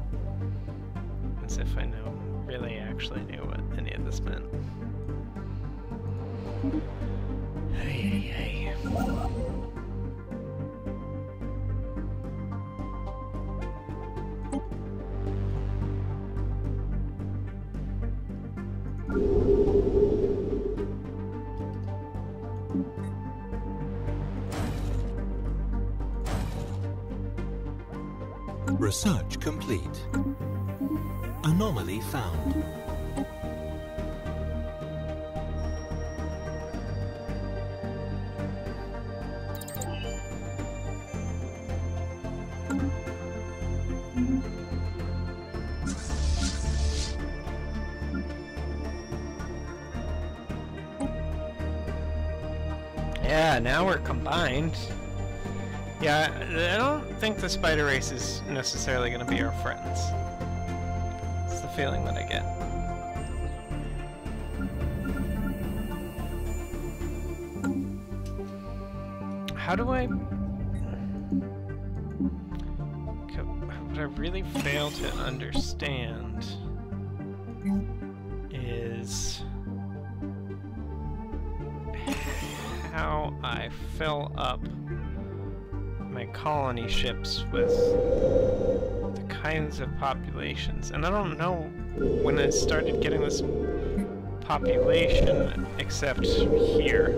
As if I really actually knew what any of this meant. Hey. Research complete. Anomaly found. Yeah, now we're combined. Yeah, I don't think the spider race is necessarily going to be our friends. It's the feeling that I get. How do I... What I really fail to understand is how I fill up my colony ships with the kinds of populations. And I don't know when I started getting this population except here.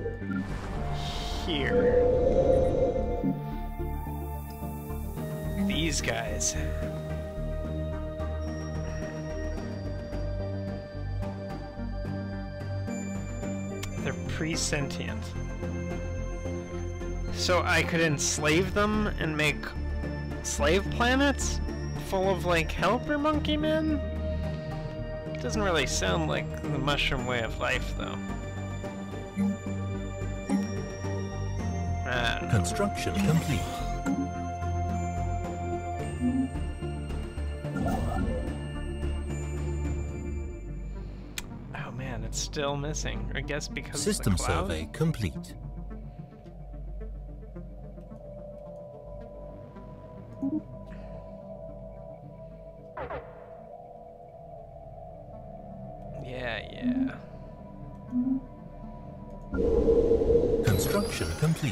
These guys. They're pre-sentient. So I could enslave them and make slave planets full of, like, helper monkey men? Doesn't really sound like the mushroom way of life, though. I don't know. Construction complete. Oh man, it's still missing. I guess because System of the cloud? survey complete. Yeah. Construction complete.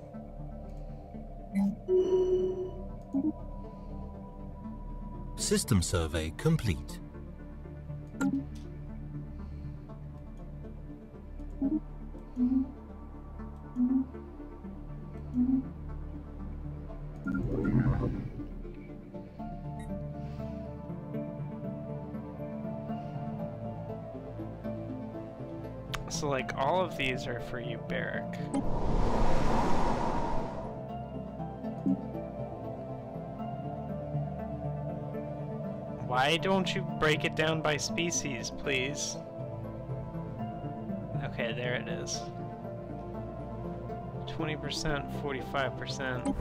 System survey complete. So, like, all of these are for you, Barrick. Why don't you break it down by species, please? Okay, there it is. 20%, 45%.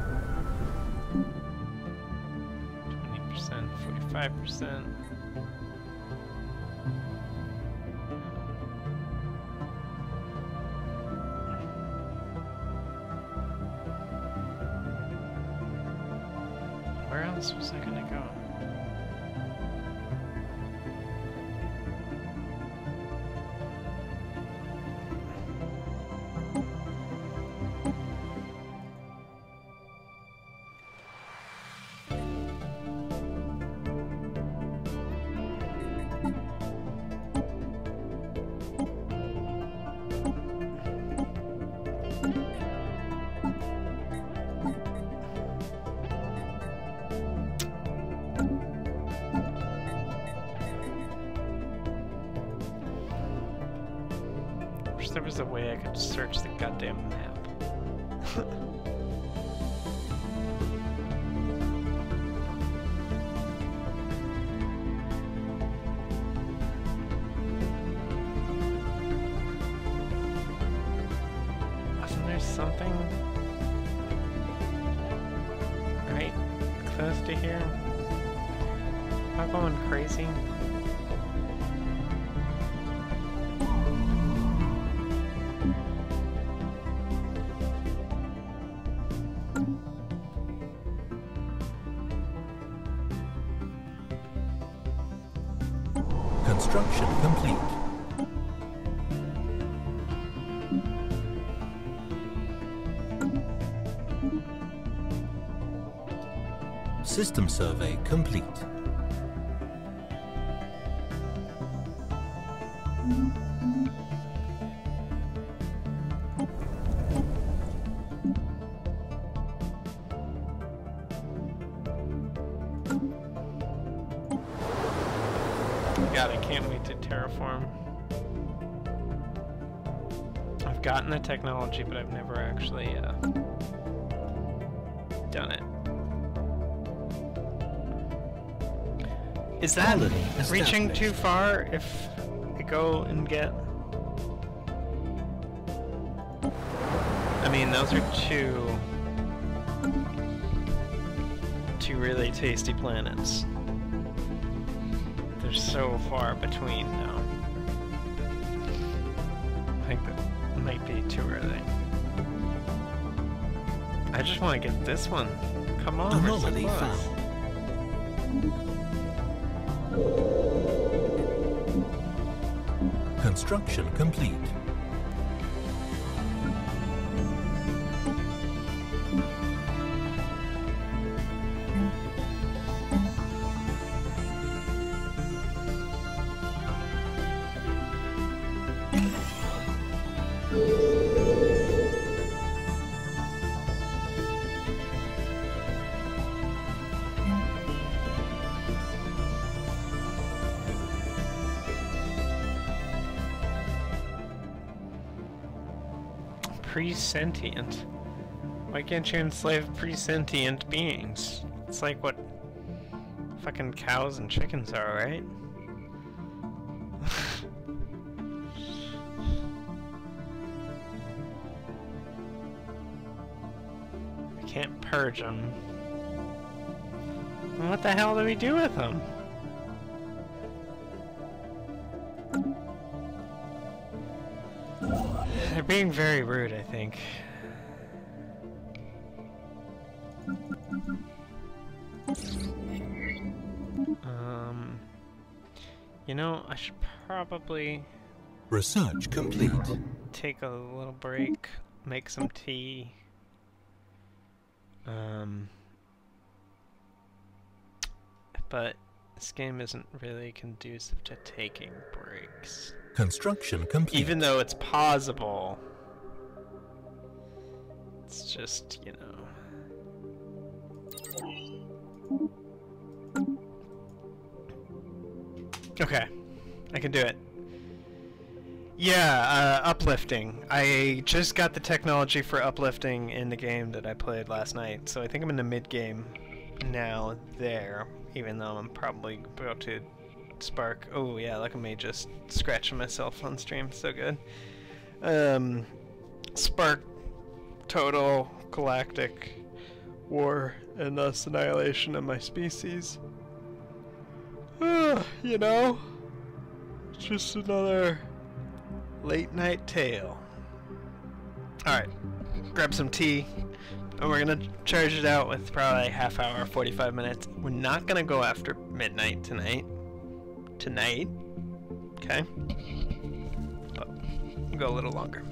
20%, 45%. Where else was I gonna go? There was a way I could search the goddamn map. Wasn't there something right close to here? Am I going crazy? Construction complete. System survey complete. God, I can't wait to terraform. I've gotten the technology, but I've never actually done it. Is that reaching too far if I go and get... I mean, those are two really tasty planets. They're so far between now. I think that might be too early. I just want to get this one. Come on, Anomaly we're so close. found. Construction complete. Pre-sentient? Why can't you enslave pre-sentient beings? It's like what fucking cows and chickens are, right? I can't purge them. What the hell do we do with them? They're being very rude, I think. You know, I should probably Research complete. take a little break, make some tea. But this game isn't really conducive to taking breaks. Construction complete. Even though it's pausable. It's just, you know. Okay, I can do it. Yeah, uplifting. I just got the technology for uplifting in the game that I played last night, so I think I'm in the mid-game now there, even though I'm probably about to spark. Oh yeah, look at me just scratching myself on stream, so good. Spark total galactic war and thus annihilation of my species. You know, it's just another late night tale. Alright, grab some tea, and we're gonna charge it out with probably half hour, 45 minutes. We're not gonna go after midnight tonight. Okay? But we'll go a little longer.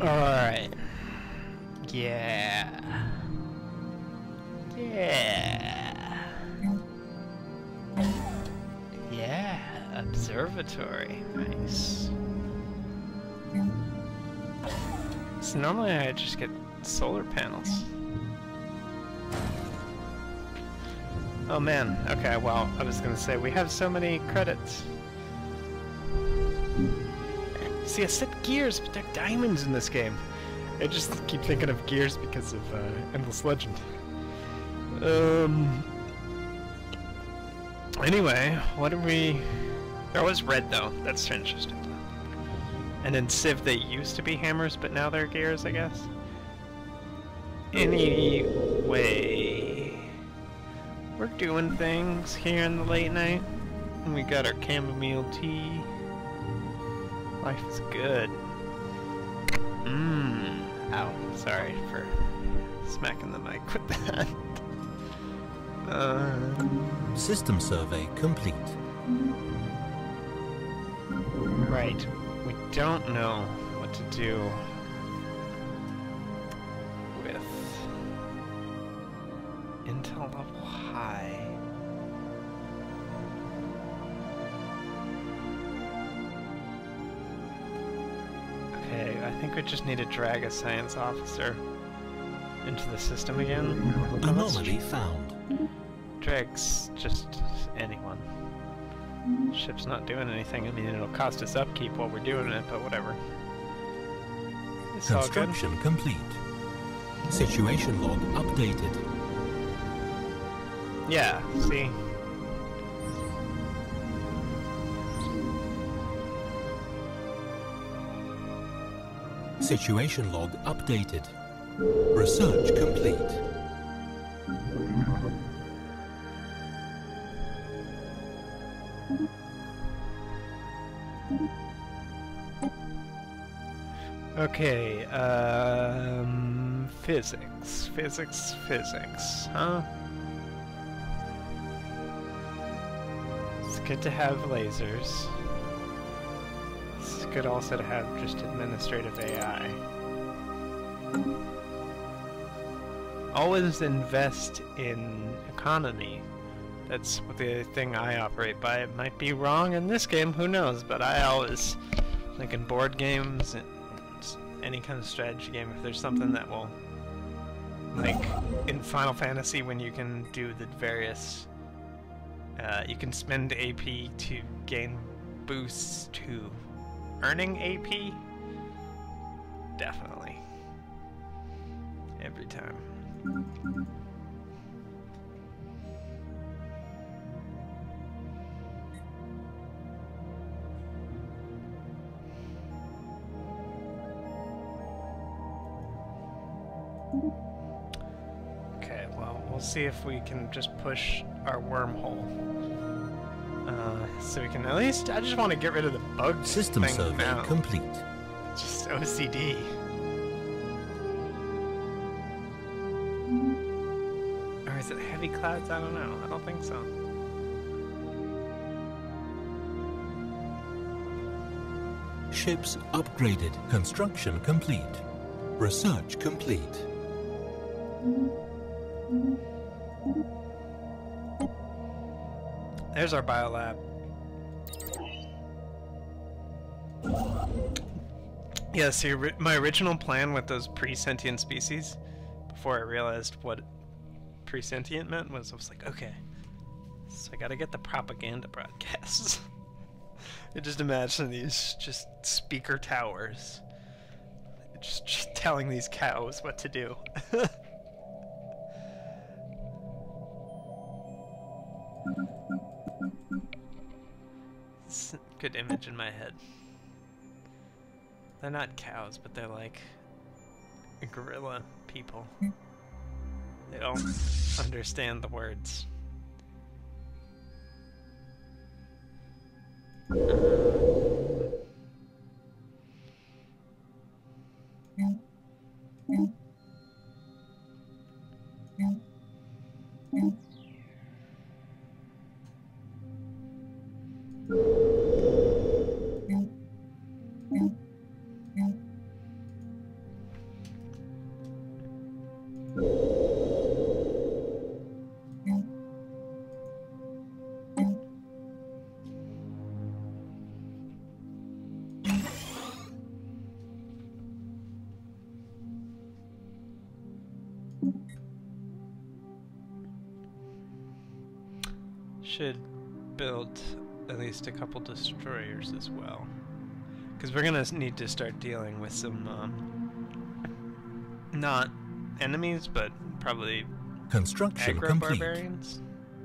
Alright. Yeah. Yeah. Yeah. Observatory. Nice. So normally I just get solar panels. Oh man. Okay, well, I was gonna say we have so many credits. See, I said gears, but there are diamonds in this game. I just keep thinking of gears because of Endless Legend. Anyway, what are we... There was red, though. That's interesting. And in Civ, they used to be hammers, but now they're gears, I guess. Anyway... We're doing things here in the late night. And we got our chamomile tea. Life is good. Ow. Sorry for smacking the mic with that. System survey complete. Right. We don't know what to do with Intel level high. Okay, I think we just need to drag a science officer into the system again. Anomaly found. Drag's just anyone. Ship's not doing anything. I mean, it'll cost us upkeep while we're doing it, but whatever. It's all good. Construction complete. Situation log updated. Yeah, see? Situation log updated. Research complete. Okay, physics, huh? It's good to have lasers. It's good also to have just administrative AI. Always invest in economy. That's the thing I operate by. It might be wrong in this game, who knows, but I always, like in board games and any kind of strategy game, if there's something that will, like in Final Fantasy when you can do the various, you can spend AP to gain boosts to earning AP, definitely, every time. Okay, well, we'll see if we can just push our wormhole. So we can at least... I just want to get rid of the bug System thing survey now. complete. Just OCD. Or is it heavy clouds? I don't know. I don't think so. Ships upgraded. Construction complete. Research complete. There's our biolab. Yeah, see, my original plan with those pre-sentient species, before I realized what pre-sentient meant, was I was like, okay, so I gotta get the propaganda broadcasts. I just imagine these just speaker towers, just telling these cows what to do. It's a good image in my head. They're not cows, but they're like gorilla people. They don't understand the words. Should build at least a couple destroyers as well, because we're gonna need to start dealing with some not enemies, but probably Construction aggro complete. barbarians.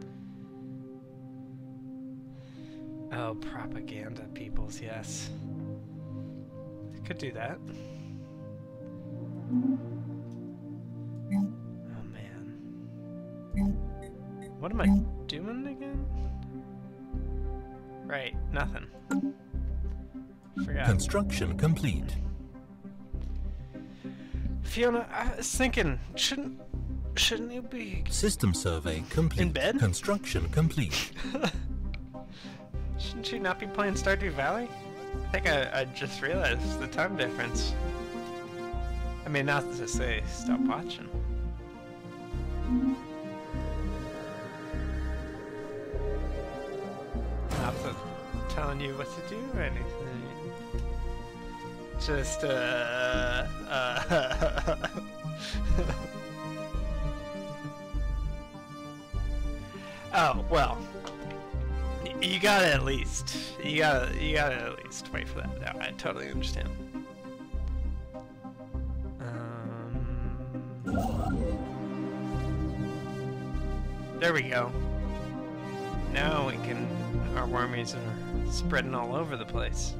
Oh, propaganda peoples, yes. Could do that. Oh man. What am I doing again? Right, nothing. Forgot. Construction complete. Fiona, I was thinking, shouldn't you be System survey complete. in bed? Construction complete. Shouldn't you not be playing Stardew Valley? I think I just realized the time difference. I mean, not to say stop watching. Not to telling you what to do or anything. Just, Oh, well. You gotta at least wait for that. No, I totally understand. There we go. Now we can. Our wormies are spreading all over the place.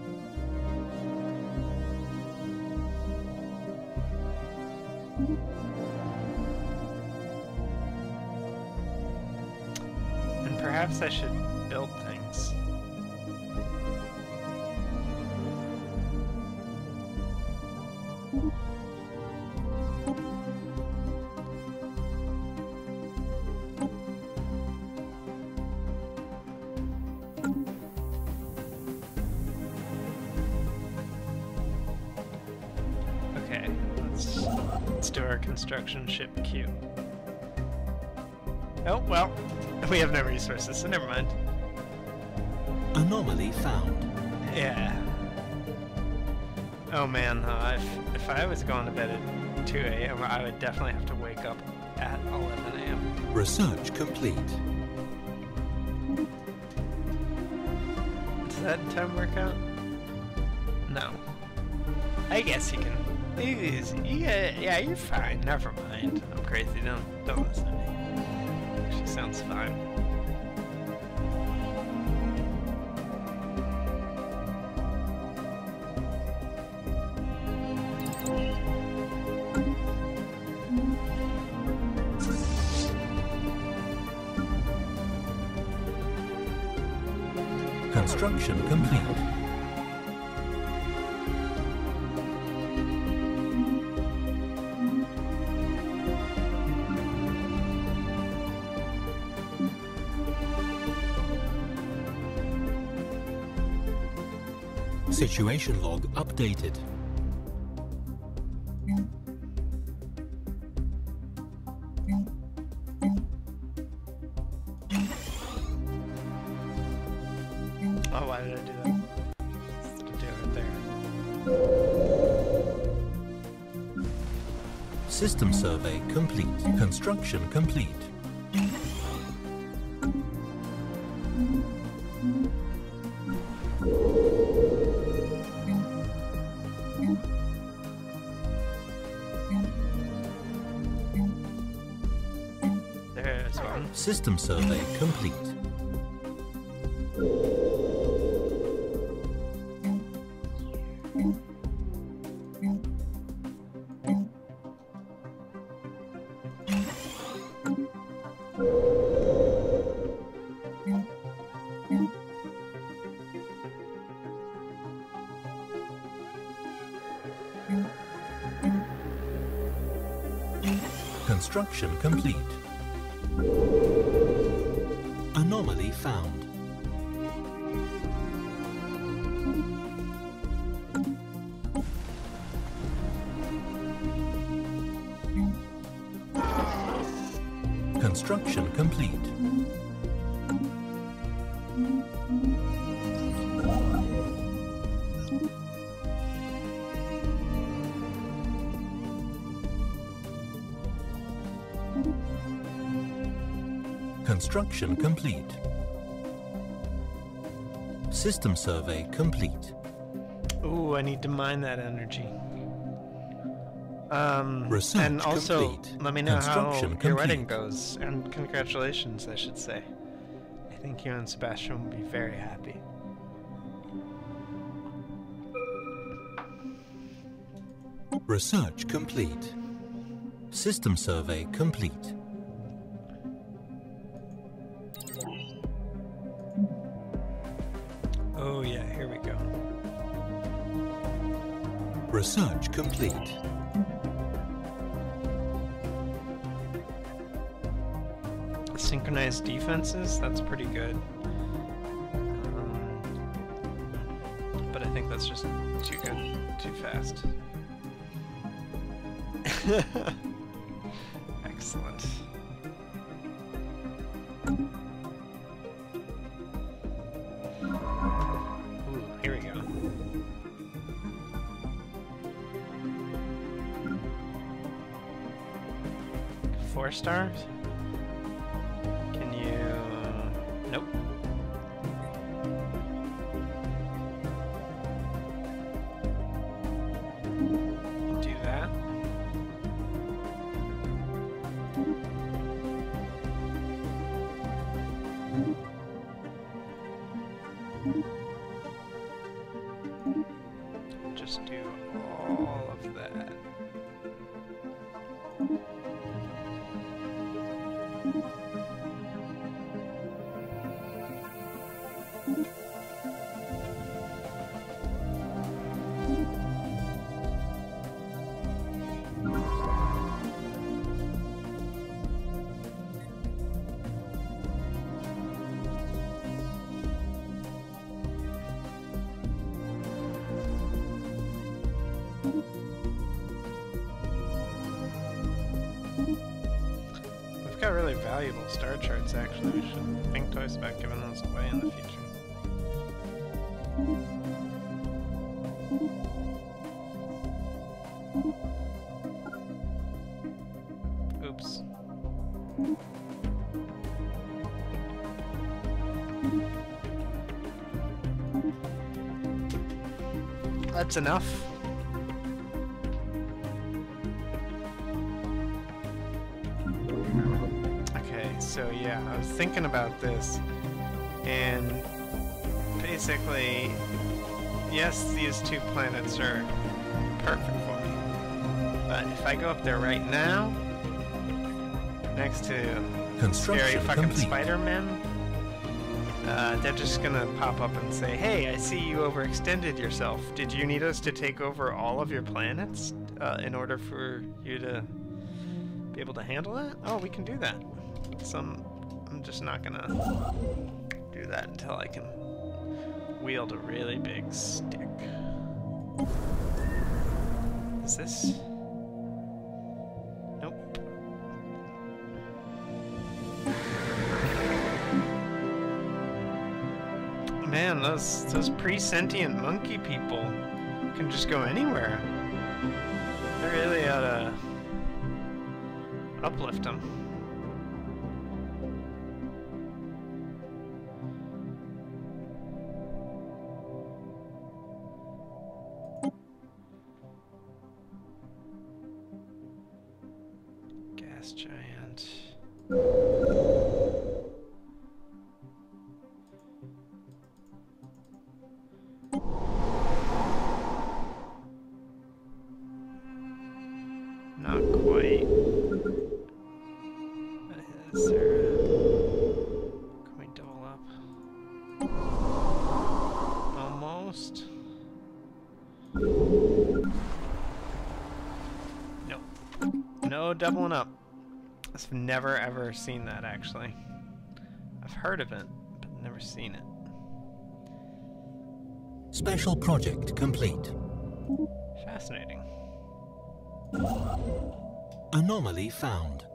And perhaps I should build things. Okay, let's do our construction ship queue. Oh, well, we have no resources, so never mind. Anomaly found. Yeah. Oh man, if I was going to bed at 2 a.m., I would definitely have to wake up at 11 a.m. Research complete. Does that time work out? No. I guess you can. Yeah, you're fine. Never mind. I'm crazy. Don't listen to me. She sounds fine. Construction complete. Situation log updated. Oh, why did I do that? Instead of doing it there. System survey complete. Construction complete. There's one. System survey complete. Construction complete. Anomaly found. Construction complete. Construction complete. System survey complete. Ooh, I need to mine that energy. Research and also, complete. let me know how Construction your wedding complete. goes. And congratulations, I should say. I think you and Sebastian will be very happy. Research complete. System survey complete. Oh yeah, here we go. Research complete. Synchronized defenses, that's pretty good. But I think that's just too good, too fast. Excellent. Ooh, here we go. Four stars? Can you... Nope. Do that. Just do all of that. We've got really valuable star charts, actually. We should think twice about giving those away in the future. Oops. That's enough. Okay, so yeah, I was thinking about this, and basically, yes, these two planets are perfect for me, but if I go up there right now, next to scary Construction fucking complete. Spider-Man, they're just gonna pop up and say, "Hey, I see you overextended yourself. Did you need us to take over all of your planets in order for you to be able to handle that?" Oh, we can do that. I'm just not gonna do that until I can wield a really big stick. Is this? Nope. Man, those pre-sentient monkey people can just go anywhere. They really ought to uplift them. Gas giant. Not quite. Is there can we double up? Almost. Nope. No doubling up. I've never ever seen that, actually. I've heard of it, but never seen it. Special project complete. Fascinating. Anomaly found.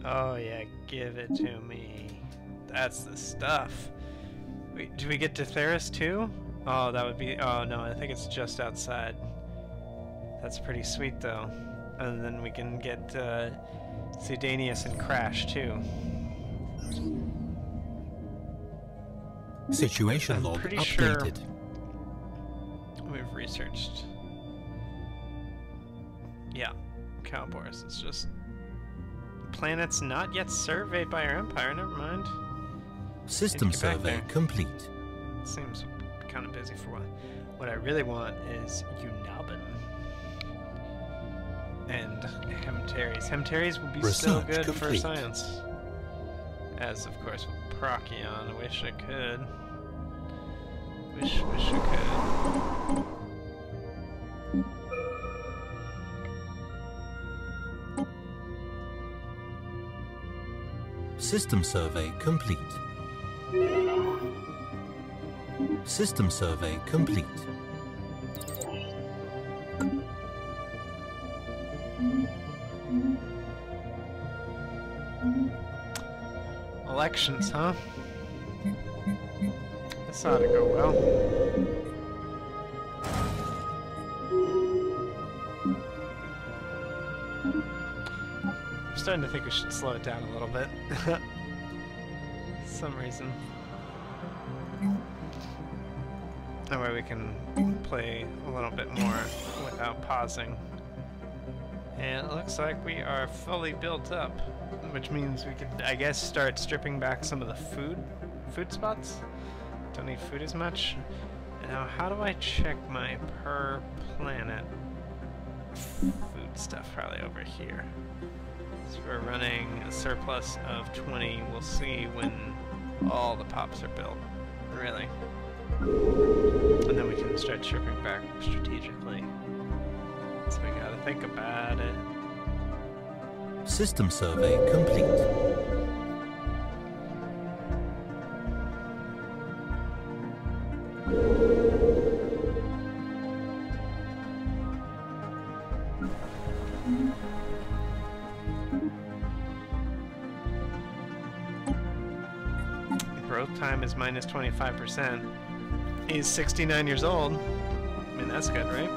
Oh yeah, give it to me. That's the stuff. Wait, do we get Ditheris too? Oh, that would be... Oh no, I think it's just outside. That's pretty sweet though. And then we can get Zidanius and Crash too. Situation log pretty updated. Sure we've researched. Yeah, Cowboys. It's just planets not yet surveyed by our empire. Never mind. System Get back survey there. complete. Seems kind of busy for one. What I really want is Unabin and Hemteres. Hemteres will be so Research good for complete. science. As of course with Procyon. I wish I could. Wish I could. System survey complete. System survey complete. Elections, huh? This ought to go well. I'm starting to think we should slow it down a little bit. For some reason. That way we can play a little bit more without pausing. And it looks like we are fully built up, which means we could, I guess, start stripping back some of the food spots. Don't need food as much. And now, how do I check my per planet food stuff? Probably over here. So we're running a surplus of 20. We'll see when all the pops are built. Really. And then we can start stripping back strategically. So we gotta think about it. System survey complete. Growth time is minus 25%. He's 69 years old. I mean, that's good, right?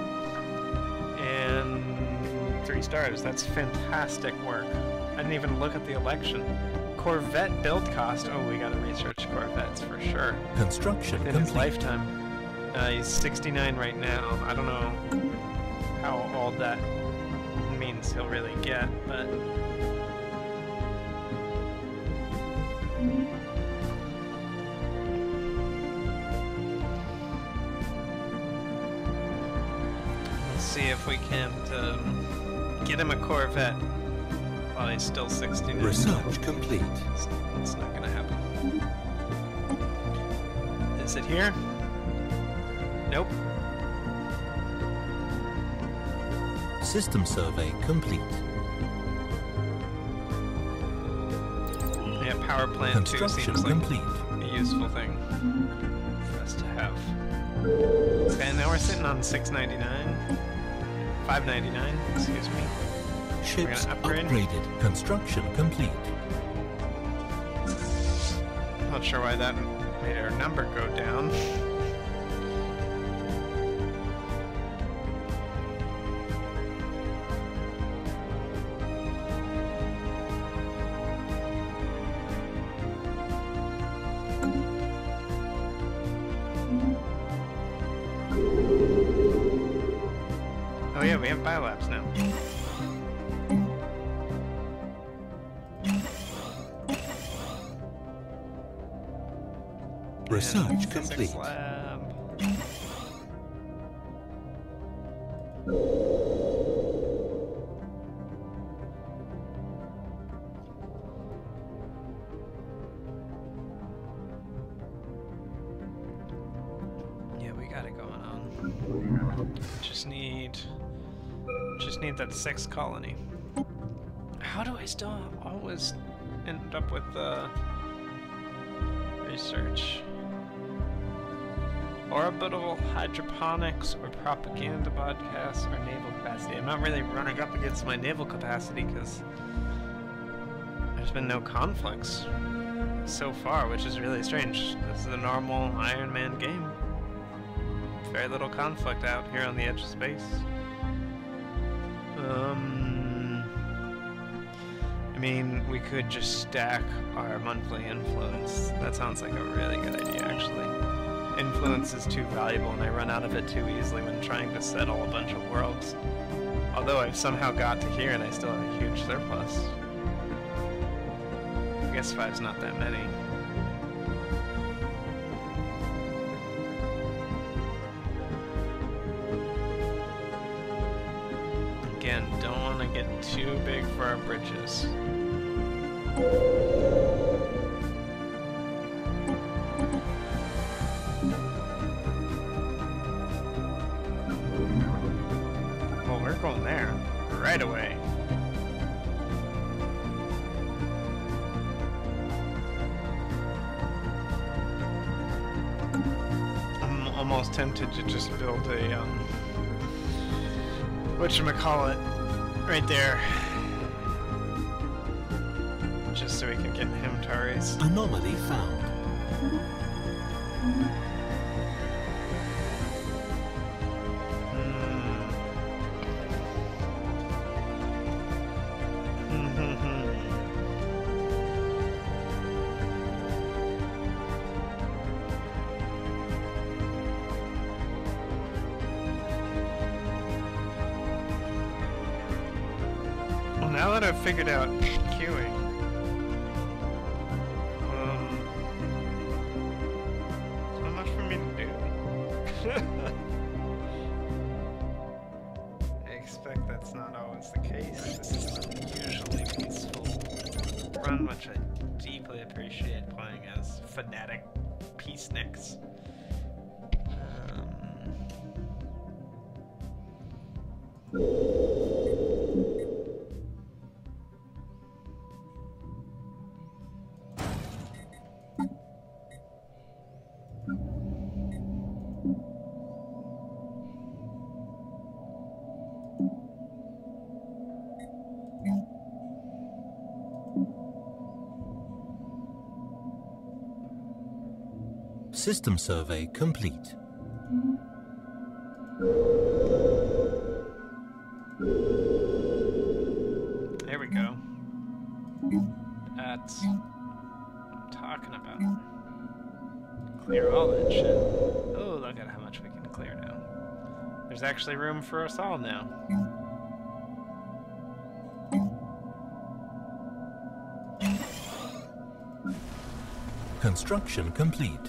And 3 stars. That's fantastic work. I didn't even look at the election. Corvette build cost. Oh, we gotta research Corvettes for sure. Construction In his complete. lifetime. He's 69 right now. I don't know how old that means he'll really get, but... Let's see if we can get him a Corvette while he's still 69. Research complete. It's not gonna happen. Is it here? Nope. System survey complete. Yeah, power plant 2 Construction seems like complete. a useful thing for us to have. Okay, now we're sitting on 699. 599, excuse me. Ships gonna upgrade. upgraded. Construction complete. Not sure why that made our number go down. Oh yeah, we have biolabs now. Research And physics complete. lab. Yeah, we got it going on. Just need that 6th colony. How do I still always end up with research? Orbital hydroponics or propaganda podcasts or naval capacity. I'm not really running up against my naval capacity because there's been no conflicts so far, which is really strange. This is a normal Iron Man game. Very little conflict out here on the edge of space. I mean, we could just stack our monthly influence. That sounds like a really good idea, actually. Influence is too valuable, and I run out of it too easily when trying to settle a bunch of worlds. Although I've somehow got to here and I still have a huge surplus. I guess 5's not that many. Again, don't want to get too big for our britches. Well, we're going there right away. I'm almost tempted to just build a whatchamacallit right there. Just so we can get him Taris. Anomaly found. Well, now that I've figured out queuing, so much for me to do. I expect that's not always the case. This is an unusually peaceful run, which I deeply appreciate playing as fanatic peaceniks. System survey complete. There we go. That's what I'm talking about. Clear all that shit. Oh, look at how much we can clear now. There's actually room for us all now. Construction complete.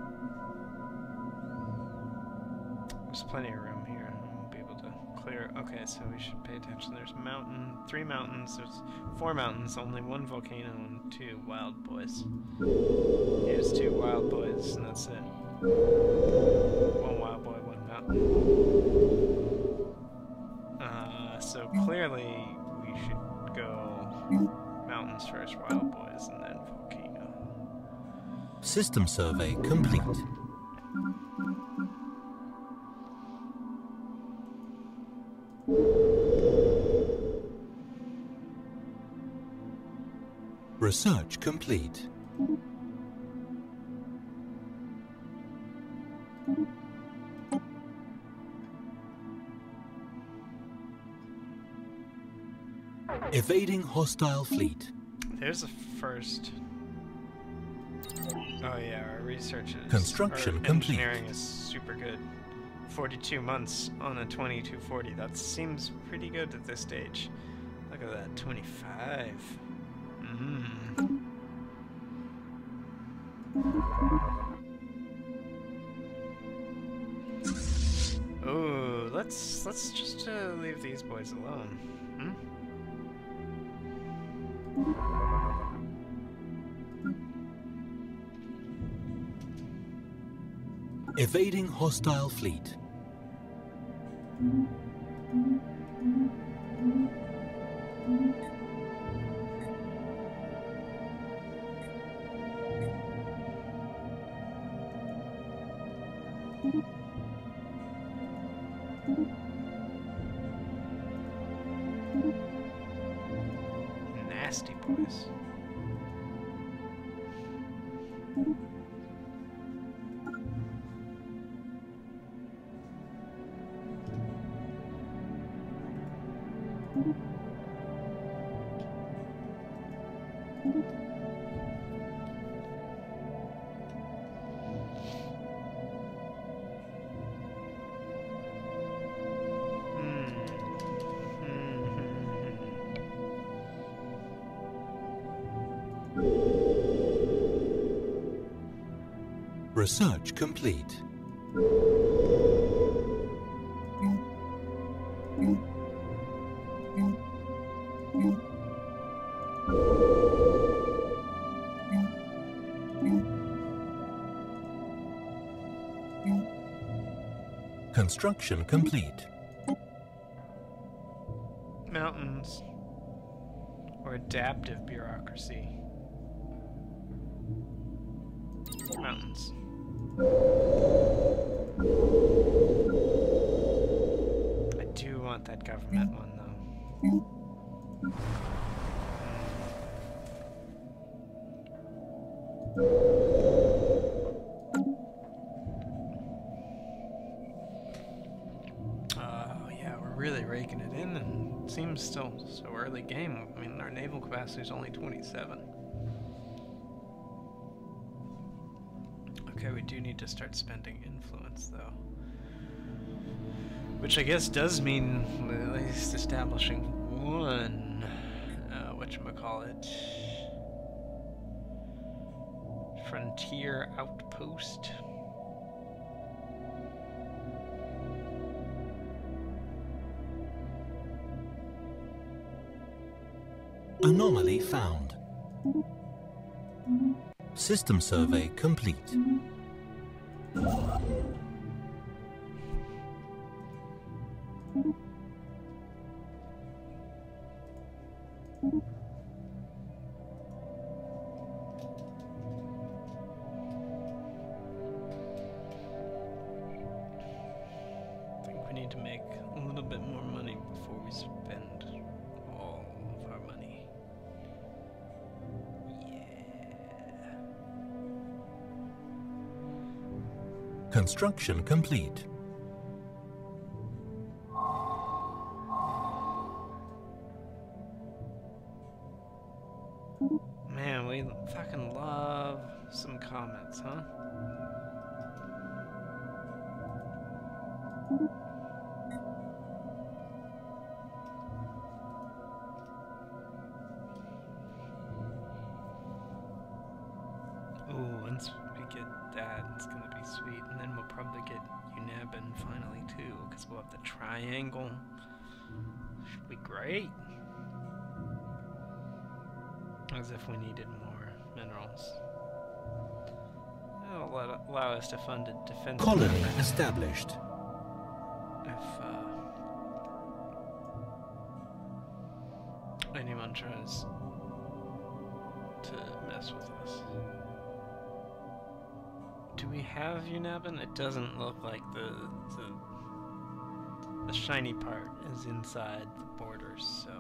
There's plenty of room here. I won't be able to clear. Okay, so we should pay attention. There's three mountains. There's 4 mountains. Only 1 volcano and 2 wild boys. Here's 2 wild boys, and that's it. 1 wild boy, 1 mountain. So clearly we should go mountains first, wild boys, and then volcano. System survey complete. Research complete. Evading hostile fleet. There's a first. Oh yeah, our research is... Construction our complete. engineering is super good. 42 months on a 2240. That seems pretty good at this stage. Look at that, 25. Oh, let's just leave these boys alone. Evading hostile fleet. Nasty boys. Research complete. Construction complete. Mountains. Or adaptive bureaucracy. Mountains. I do want that government one, though. Yeah, we're really raking it in, and it seems still so early game. I mean, our naval capacity is only 27. Okay, we do need to start spending influence, though. Which I guess does mean at least establishing one, whatchamacallit, frontier outpost. Anomaly found. System survey complete. I think we need to make a little bit more money before we spend all of our money. Yeah. Construction complete. Man, we fucking love some comments, huh? Ooh, once we get that, it's gonna be sweet. And then we'll probably get Unabin finally, too, because we'll have the triangle. Should be great. As if we needed more minerals. That'll allow us to fund a defense Colony program. established. If anyone tries to mess with us. Do we have Unabin? It doesn't look like the shiny part is inside the borders, so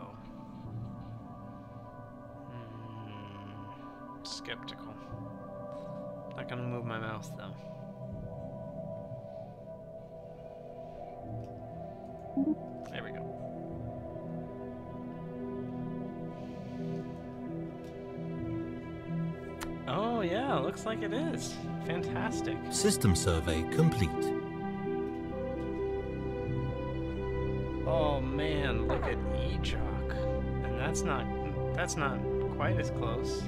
skeptical. Not gonna move my mouse though. There we go. Oh yeah, looks like it is. Fantastic. System survey complete. Oh man, look at Ejok. And that's not quite as close.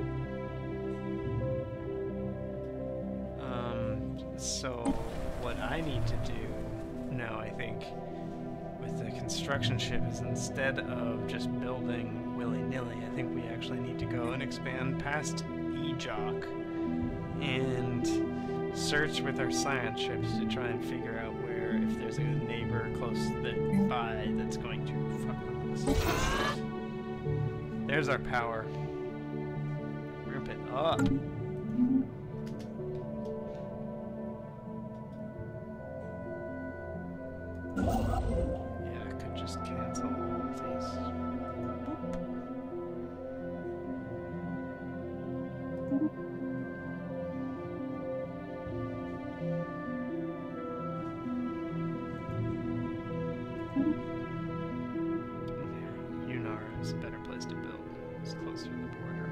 So what I need to do now, I think, with the construction ship is instead of just building willy-nilly, I think we actually need to go and expand past Ejok and search with our science ships to try and figure out where, if there's a neighbor close by that's going to fuck with us. There's our power. Rip it up. Yeah, I could just cancel all of these. Unara is a better place to build. It's closer to the border.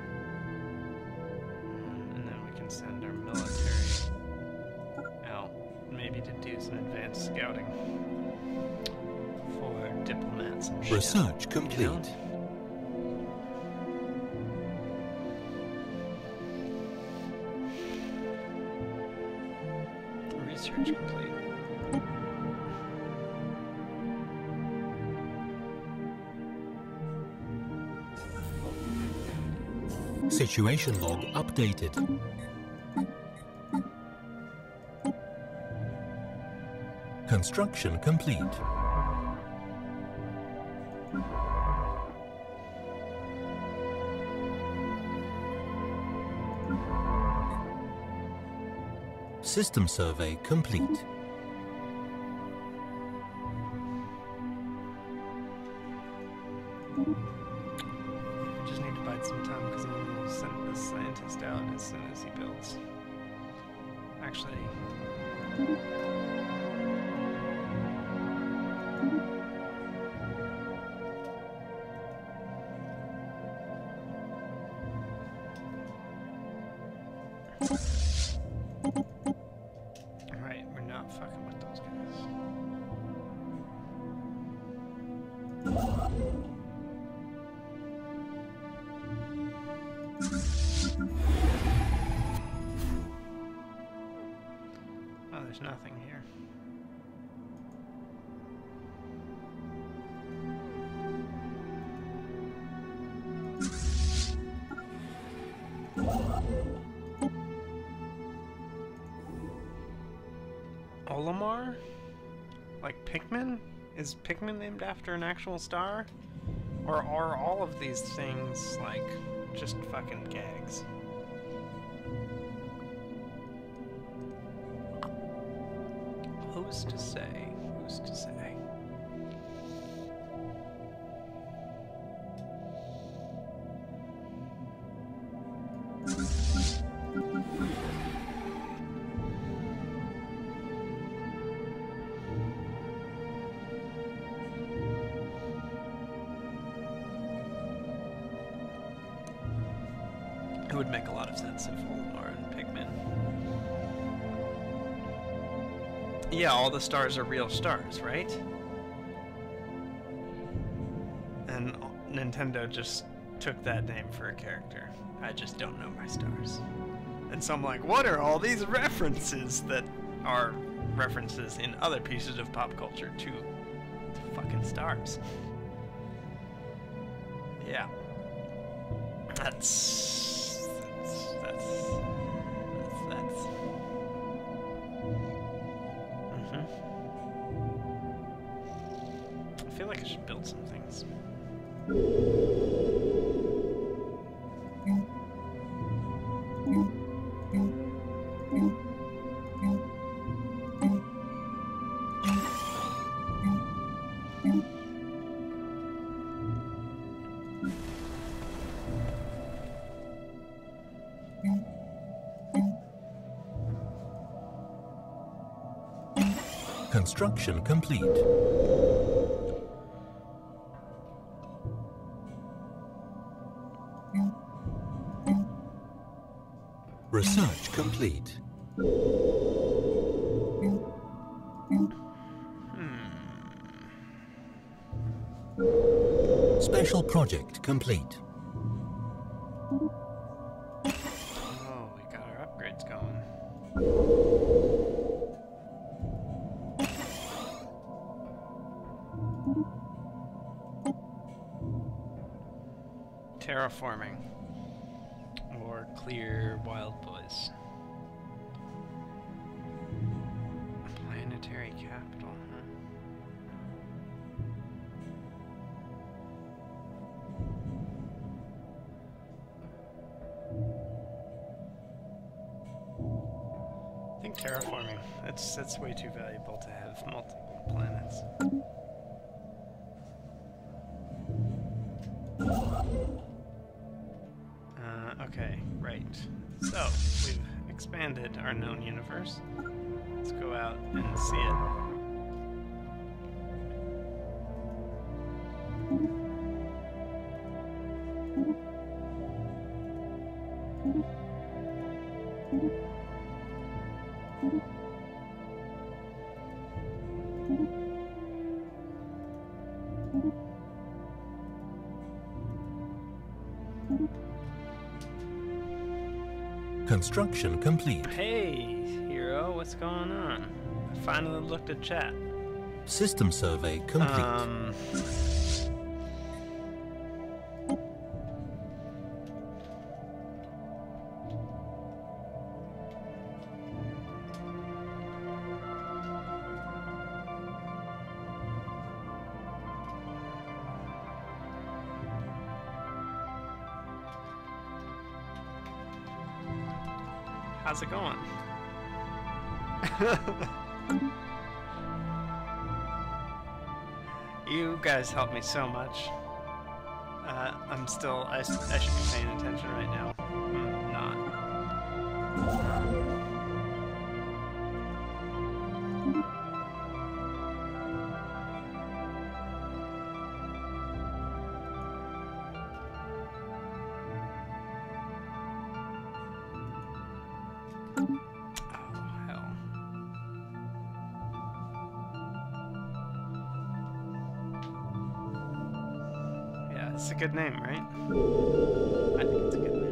And then we can send our military out, maybe to do some advanced scouting for diplomats and shit. Research complete. You know? Research complete. Situation log updated. Construction complete. System survey complete. I just need to bide some time because I'm going to send this scientist out as soon as he builds. Actually... Alright, we're not fucking with those guys. Oh, there's nothing here. Olimar? Like Pikmin? Is Pikmin named after an actual star? Or are all of these things, like, just fucking gags? Who's to say? Who's to say? It would make a lot of sense if Olimar and Pikmin. Yeah, all the stars are real stars, right? And Nintendo just took that name for a character. I just don't know my stars. And so I'm like, what are all these references that are references in other pieces of pop culture to fucking stars? Yeah. That's... I feel like I should build some things. Construction complete. Research complete. Special project complete. Oh, we got our upgrades going. Terraforming. Or clear wild boys. Planetary capital, huh? I think terraforming. It's way too valuable to have multiple planets. Okay, right. So, we've expanded our known universe. Let's go out and see it. Construction complete. Hey, hero, what's going on? Finally looked at chat. System survey complete. How's it going? You guys help me so much. I should be paying attention right now. I'm not. It's a good name, right? I think it's a good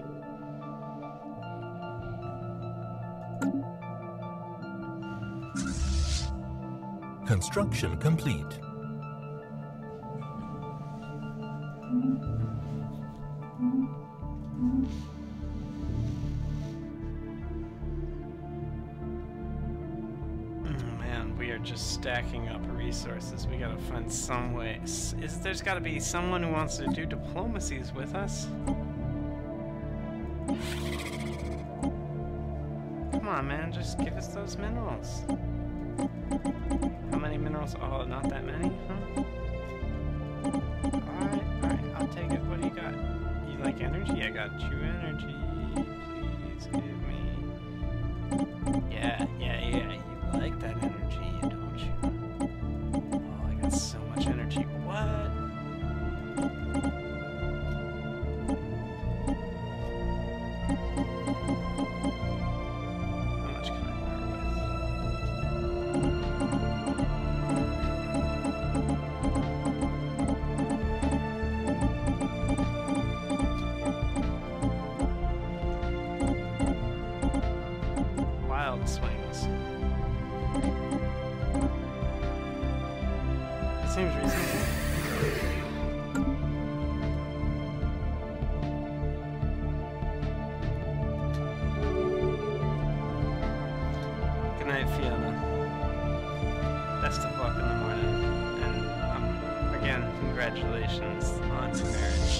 name. Construction complete. Just stacking up resources. We gotta find some way. There's gotta be someone who wants to do diplomacies with us. Come on, man, just give us those minerals. How many minerals? Oh, not that many, huh? Alright, I'll take it. What do you got? You like energy? I got you energy. Please give me. Yeah, you like that energy. So much energy. What? How much can I part with? Wild swings. Seems reasonable. Good night, Fiona. Best of luck in the morning. And again, congratulations on your marriage.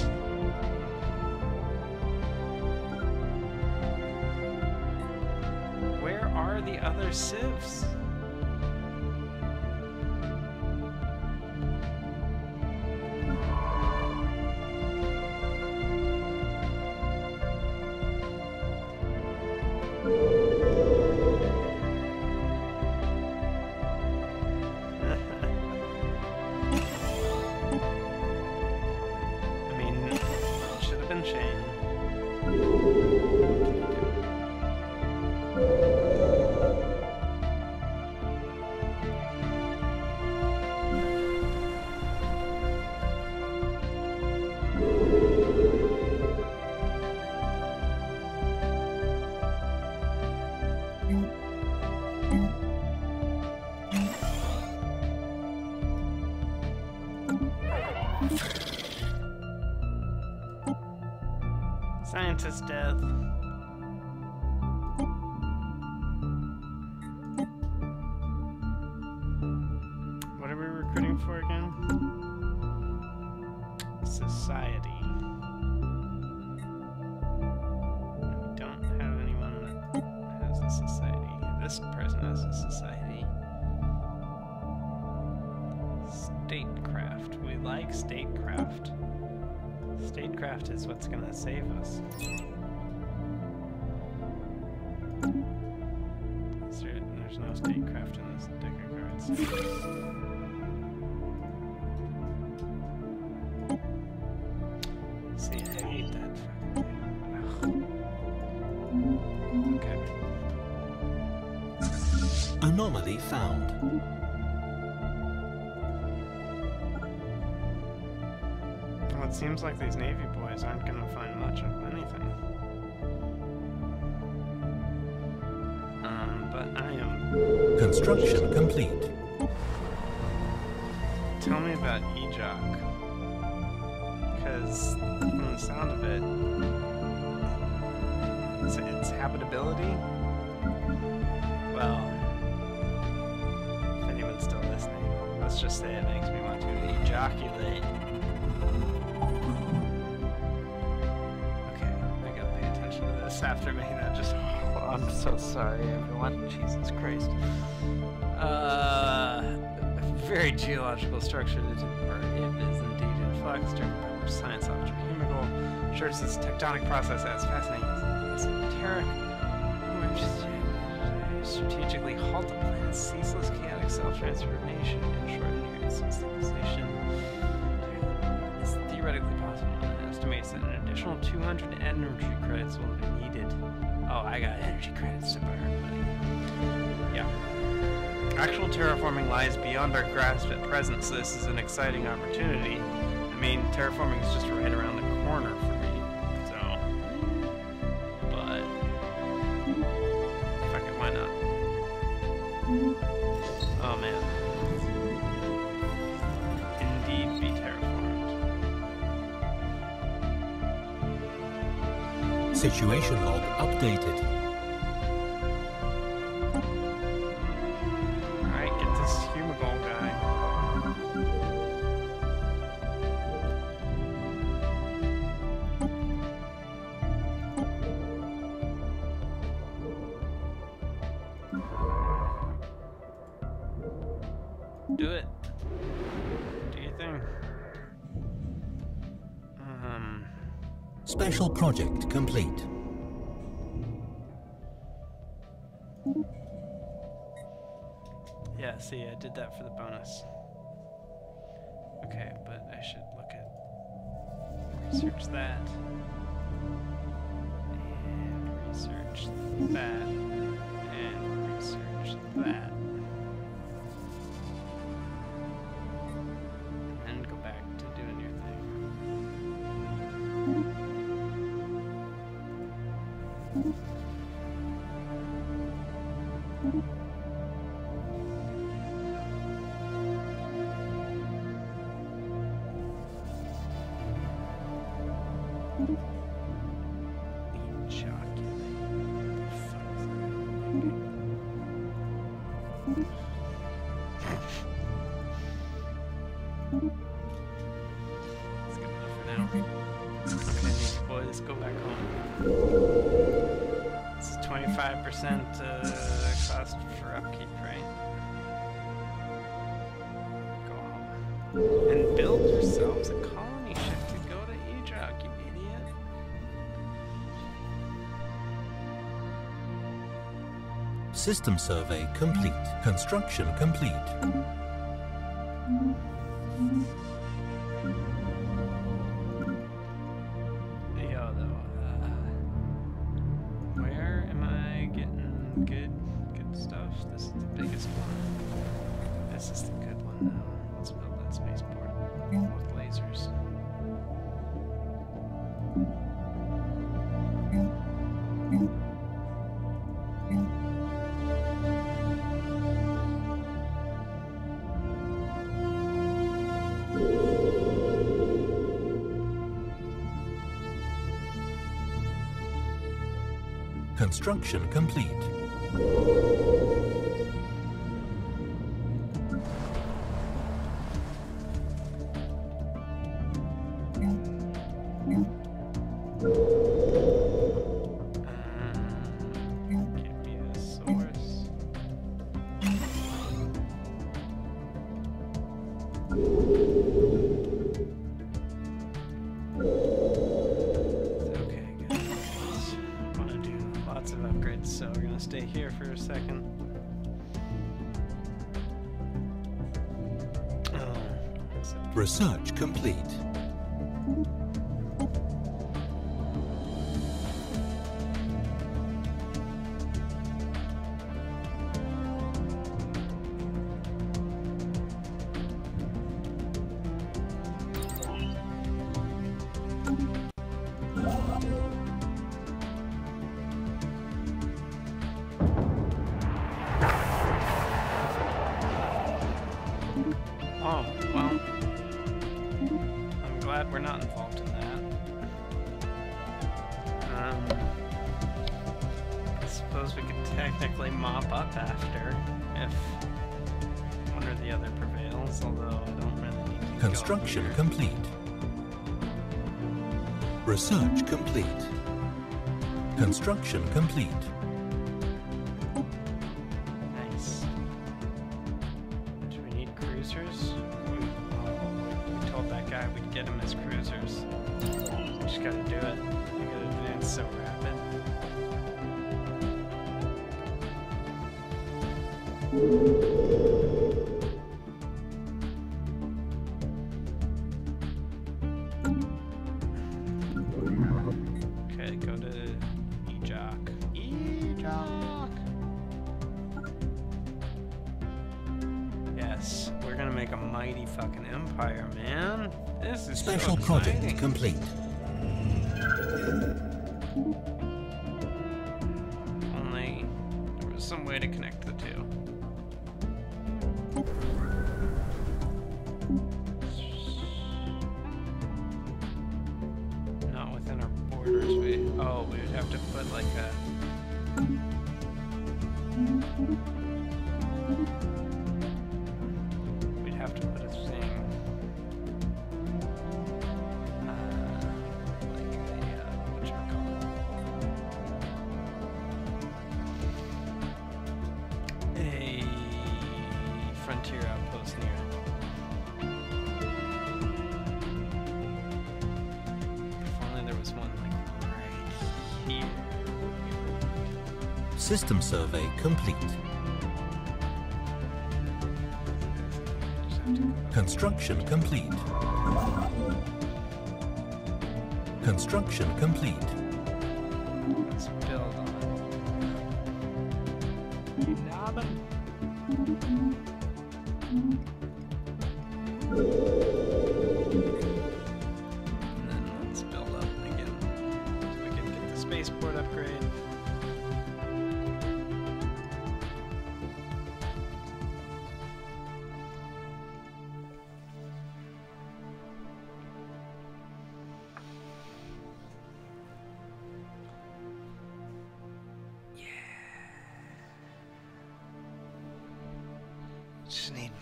Where are the other civs? Scientist death. What are we recruiting for again? Society. We don't have anyone that has a society. This person has a society. Statecraft. We like statecraft. Statecraft is what's gonna save us. There's no statecraft in this deck of cards. See, I hate that fucking thing. Okay. Anomaly found. It seems like these Navy boys aren't going to find much of anything. But I am Construction complete. Tell me about EJOC. Because from the sound of it, its habitability. Well, if anyone's still listening, let's just say it makes me want to ejaculate. Okay, I gotta pay attention to this after making that just. Oh, I'm so sorry, everyone. Jesus Christ. A very geological structure that is indeed in flux during the science after Humical. Sure, this tectonic process as fascinating as esoteric. Strategically halt the planet's ceaseless chaotic self-transformation and short inherent civilization is theoretically possible, and estimates that an additional 200 energy credits will be needed. Oh, I got energy credits to burn, buddy. Yeah. Actual terraforming lies beyond our grasp at present, so this is an exciting opportunity. I mean, terraforming is just right around the corner for me, so... But... fuck it, why not? Oh man. Indeed be terraformed. Situation log updated. Alright, get this Humagol guy. Do it. Do your thing. Special project complete. Yeah, see, I did that for the bonus. Okay, but I should look at... research that. And research that. And research that. And go back to doing your thing. That's good enough for now. Okay, boys, go back home. This is 25% cost for upkeep, right? Go home. And build yourselves a colony ship to go to EJOC, you idiot. System survey complete. Construction complete. Yo, though, where am I getting good stuff? This is the biggest one. This is the good one now. Let's build that spaceport with lasers. Construction complete. Give me the source. Okay, guys. I want to do lots of upgrades, so we're gonna stay here for a second. Research complete. Oh, well. I'm glad we're not involved in that. I suppose we could technically mop up after, if one or the other prevails, although I don't really need to Construction go here. complete. Research complete. Construction complete. Nice. Do we need cruisers? We told that guy we'd get him as cruisers. We just gotta do it. We gotta advance so rapid. Okay, go to Ejoc. Ejoc! Yes, we're gonna make a mighty fucking empire, man. This is Special so project exciting. complete. Only there was some way to connect the two. Not within our borders. We would have to put like a. We'd have to put a thing. Like a whatchamacallit. A frontier outpost near it. If only there was one like right here. System survey complete. Just have to go up. Construction complete. Construction complete. Let's build on it. You knobbing? And then let's build up again. So we can get the spaceport upgrade. Just need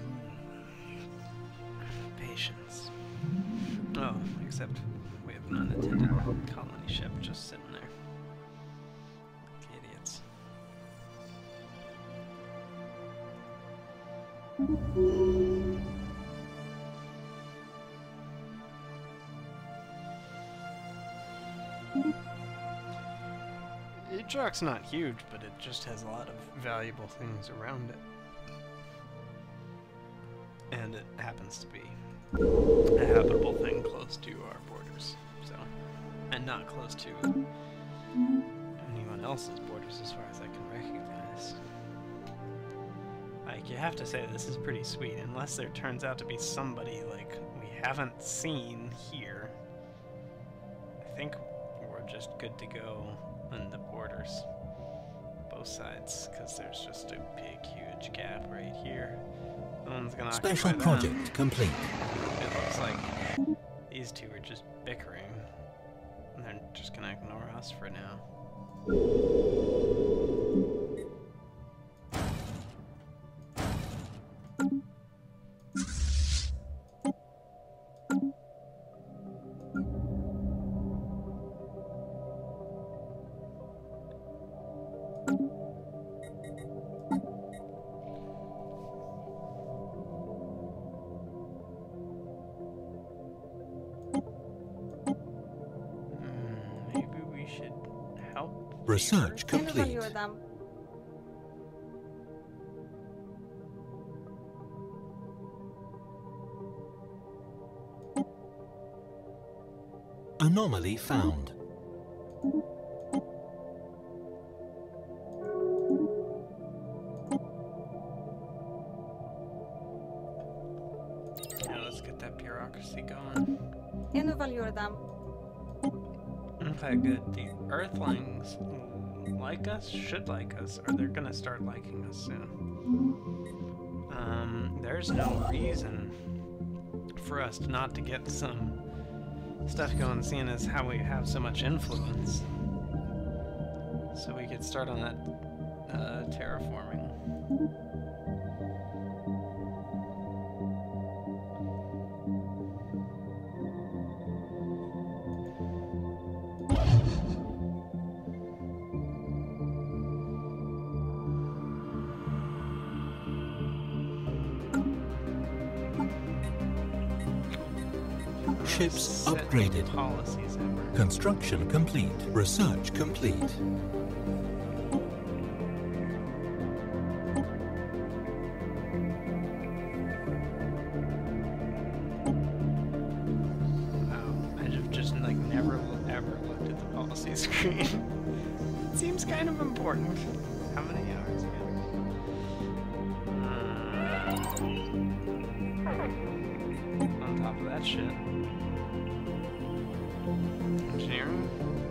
patience. Oh, except we have an unattended colony ship just sitting there. Like idiots. Ejoc's not huge, but it just has a lot of valuable things around it. And it happens to be a habitable thing close to our borders, so, and not close to anyone else's borders as far as I can recognize. Like, you have to say this is pretty sweet, unless there turns out to be somebody, like, we haven't seen here. I think we're just good to go on the borders, both sides, because there's just a big, huge gap right here. No one's gonna Special occupy project that. complete. It looks like these two are just bickering, and they're just gonna ignore us for now. Maybe we should help. Research Can complete. evaluate them. Anomaly found. Yeah, let's get that bureaucracy going. Can evaluate them. Okay, good. The Earthlings like us, should like us, or they're gonna start liking us soon. There's no reason for us not to get some stuff going, seeing as how we have so much influence. So we could start on that terraforming. Ships upgraded. Policies ever. Construction complete. Research complete. Wow, I've just like never ever looked at the policy screen. It seems kind of important. How many hours again? On top of that shit. Engineering?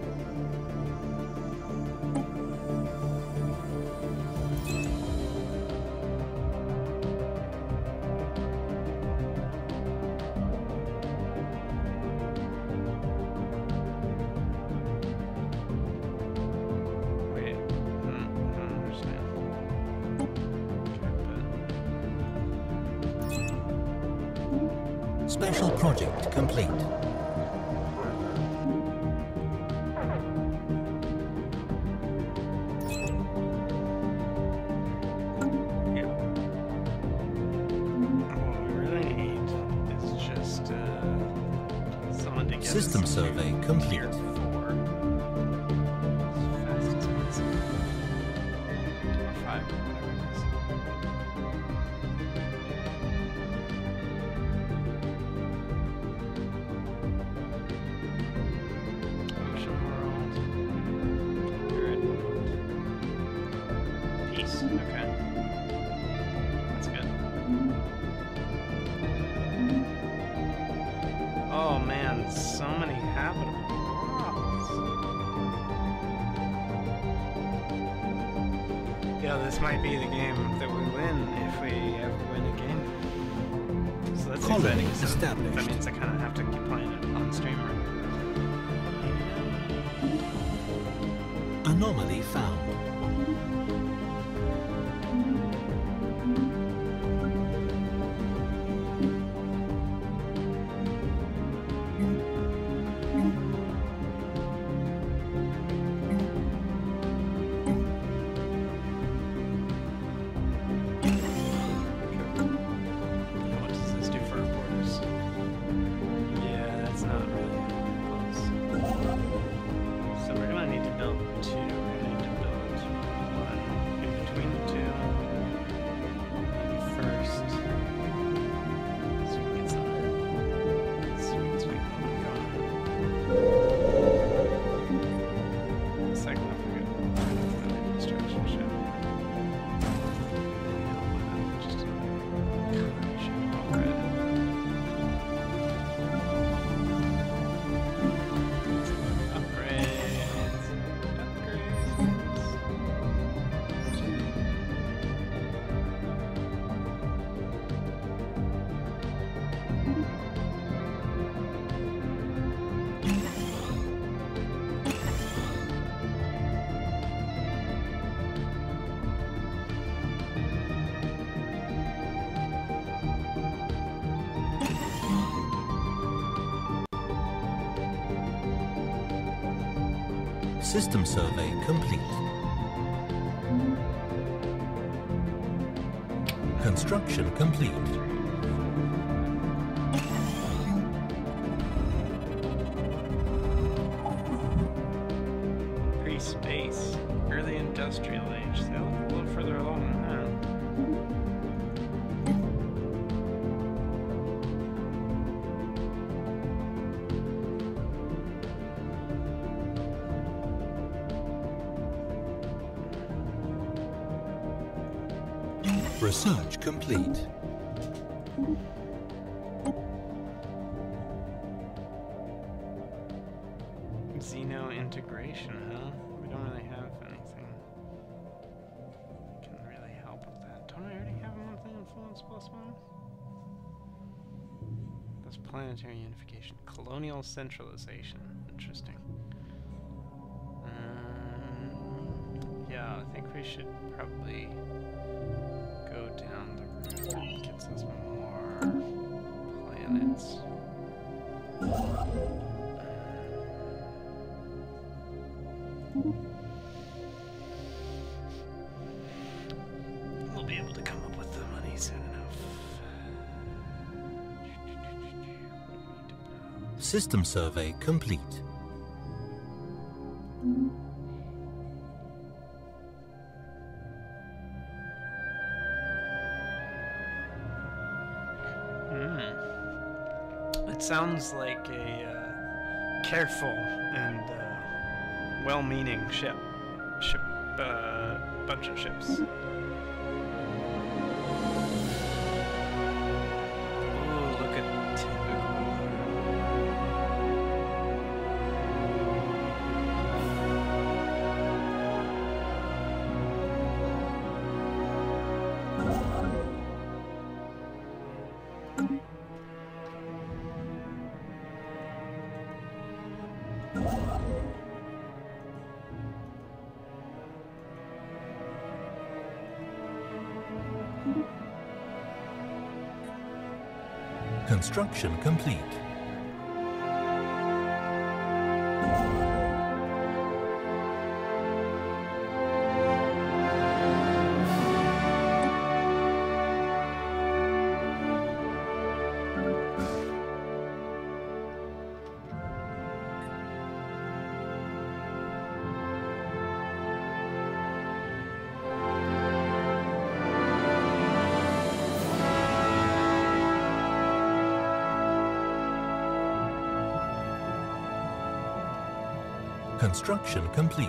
Wait, I don't understand. Special project complete. System survey complete. This might be the game that we win if we ever win a game. So that's Colony exciting. established. That means I kind of have to keep playing it on streamer. Anomaly found. System survey complete. Construction complete. Pre-space. Early industrial age. They look a little further along than that. Research complete. Xeno integration, huh? We don't really have anything that can really help with that. Don't I already have monthly influence? was planetary unification. Colonial centralization. Interesting. Yeah, I think we should probably go down the route that gets us more planets. We'll be able to come up with the money soon enough. System survey complete. It sounds like a careful and well-meaning bunch of ships. Ooh, look at Construction complete. Construction complete.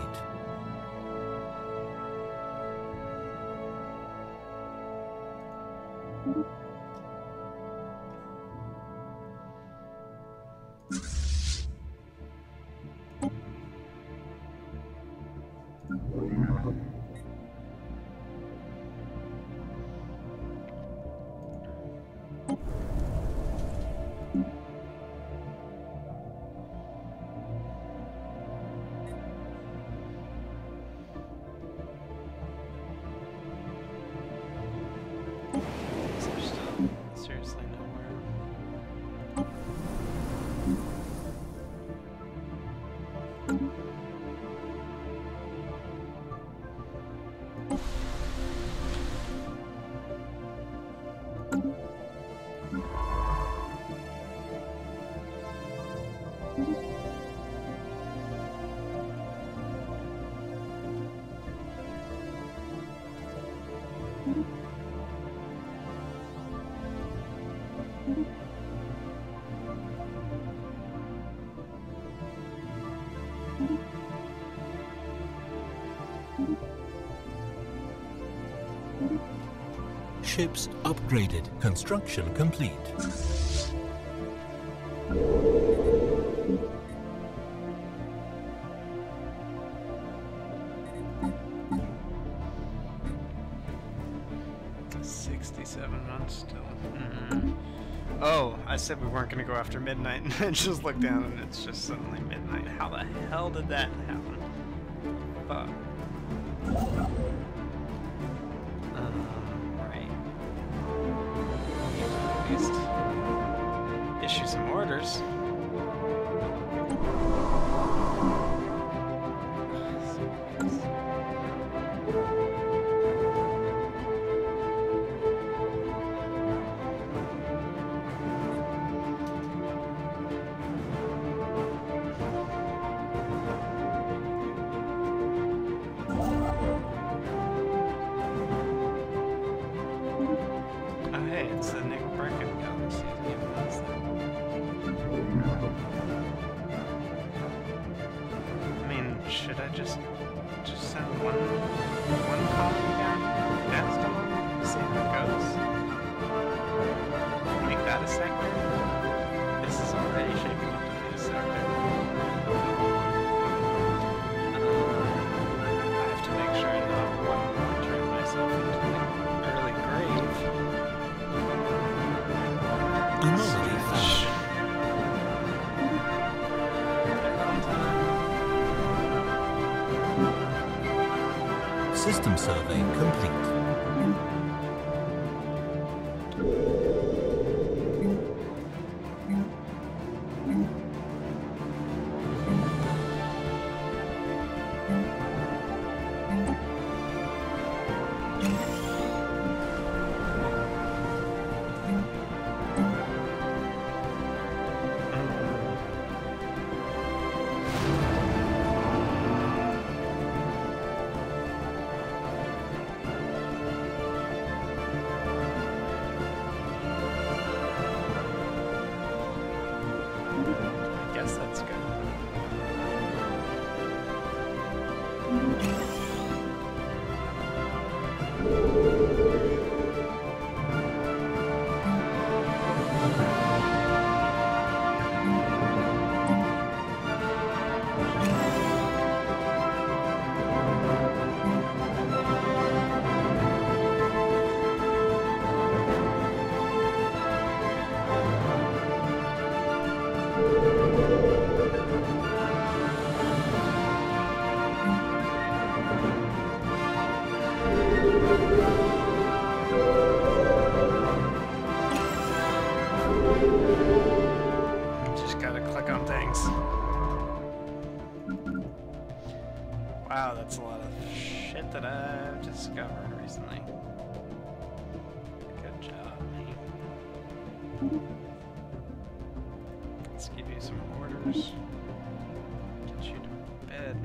Seriously, nowhere. Ships upgraded. Construction complete. Oh, I said we weren't going to go after midnight, and I just looked down and it's just suddenly midnight. How the hell did that happen? Fuck. Right. At least issue some orders. Should I just send one colony down past them? See how it goes? Make that a sector? This is already shaping up to be a sector. I have to make sure I'm not turning myself into an early grave. Anomaly found. System survey complete. That's good. Just gotta click on things. Wow, that's a lot of shit that I've discovered recently. Good job, me. Let's give you some orders. Get you to bed.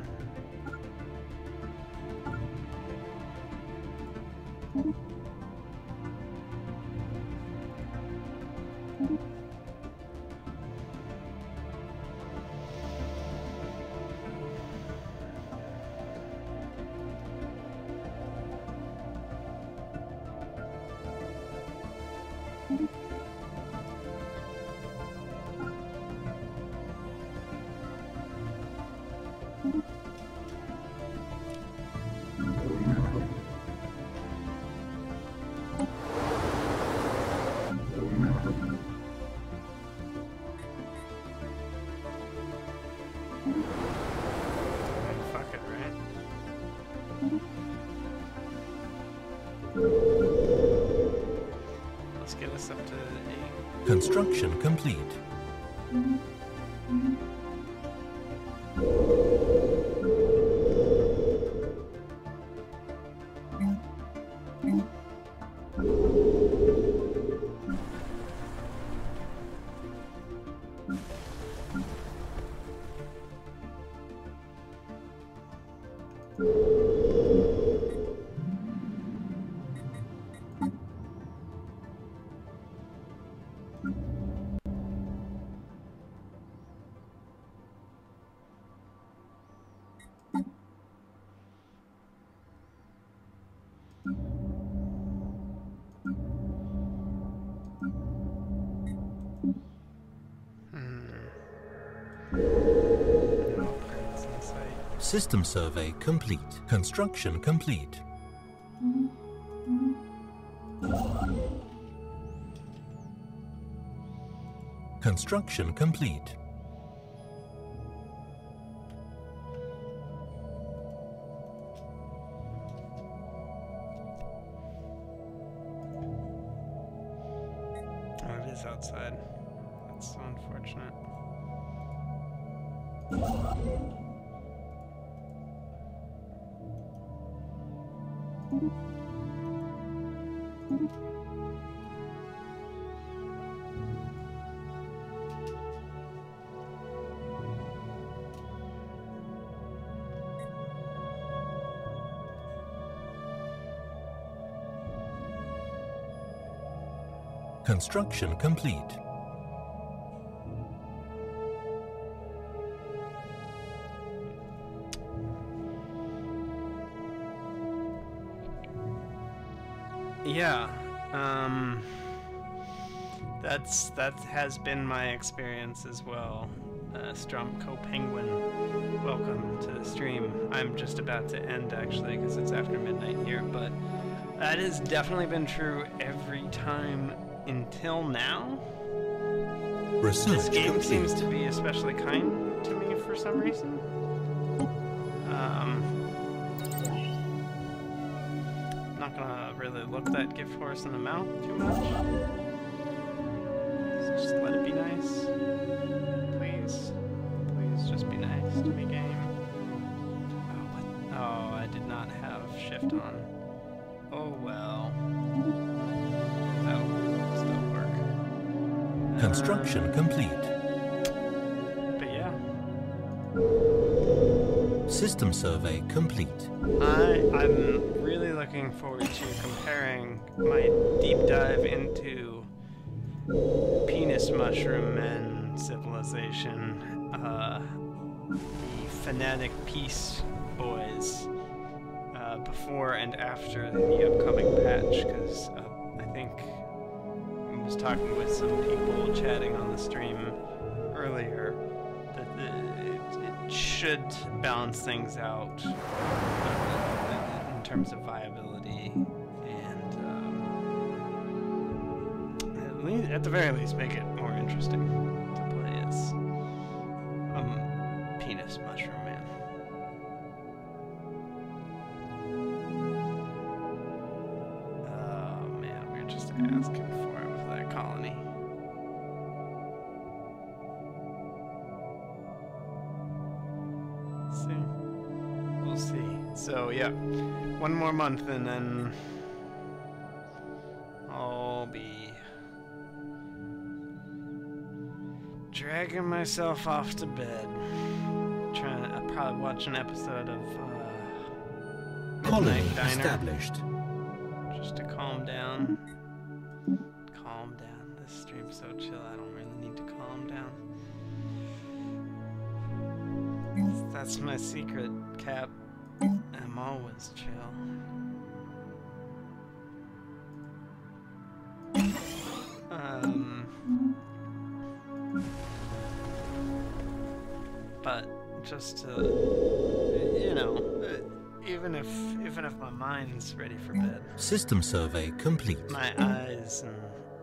Fuck it, right? Let's get us up to 8. Construction complete. System survey complete. Construction complete. Construction complete. Oh, it is outside. That's so unfortunate. Construction complete. Yeah, that has been my experience as well. Stromco Penguin, welcome to the stream. I'm just about to end actually because it's after midnight here, but that has definitely been true every time until now. Research This game complete. seems to be especially kind to me for some reason. gonna really look that gift horse in the mouth too much. Just let it be nice. Please. Please just be nice to me, game. Oh, what? Oh, I did not have shift on. Oh well. That will still work. Construction complete. But yeah. System survey complete. I'm really looking forward to comparing my deep dive into penis mushroom men civilization, the Fanatic Peace Boys, before and after the upcoming patch, because I think I was talking with some people chatting on the stream earlier that it should balance things out in terms of viability and at the very least make it more interesting to play as penis mushroom man. Oh man, we're just asking for it with that colony. We'll see. So yeah, one more month and then I'll be dragging myself off to bed. I'll probably watch an episode of Colony Midnight Diner established. just to calm down. Calm down. This stream's so chill. I don't really need to calm down. That's my secret, Cap. I'm always chill. But just to, you know, even if my mind's ready for bed, System survey complete. my eyes and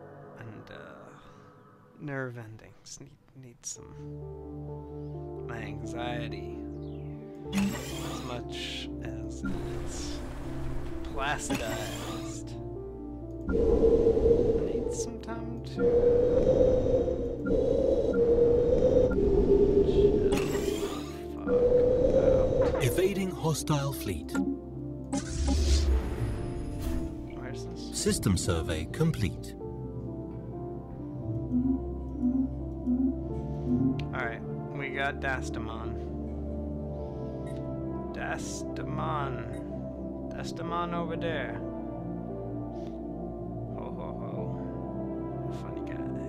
nerve endings need some. My anxiety, as much as it's placidized, needs some time to fuck out. Evading hostile fleet. Where's this? System survey complete. Alright, we got Dastamon. Dastamon over there. Ho ho ho. Funny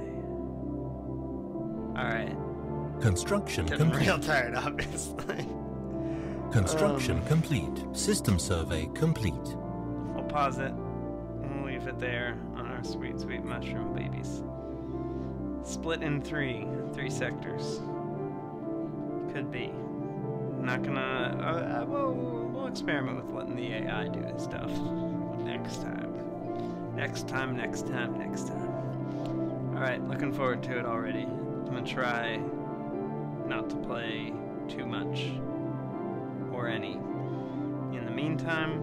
guy. Alright. Construction Getting complete. real tired, obviously. Construction complete. System survey complete. We'll pause it. We'll leave it there on our sweet, sweet mushroom babies. Split in three sectors. Could be. Not gonna. We'll experiment with letting the AI do this stuff next time. Next time. Alright, looking forward to it already. I'm gonna try not to play too much or any. In the meantime,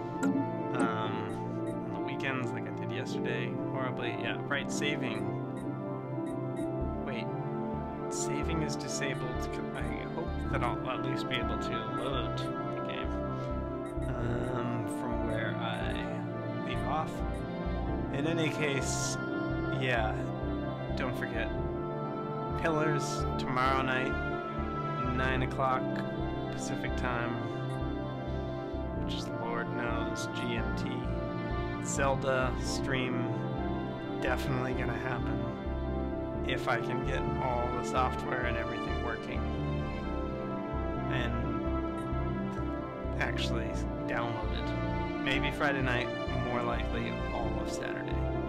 on the weekends, like I did yesterday, horribly. Yeah, right, saving. Wait. Saving is disabled. I hope that I'll at least be able to load the game from where I leave off. In any case, yeah, don't forget. Pillars tomorrow night, 9 o'clock Pacific time, which is Lord knows GMT. Zelda stream definitely gonna happen. If I can get all the software and everything working and actually download it. Maybe Friday night, more likely all of Saturday.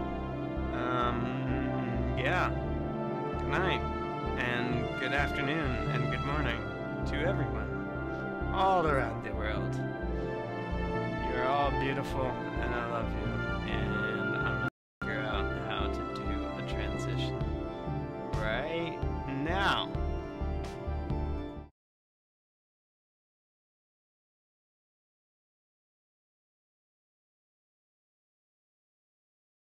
Yeah. Good night, and good afternoon, and good morning to everyone all around the world. You're all beautiful, and I love you, and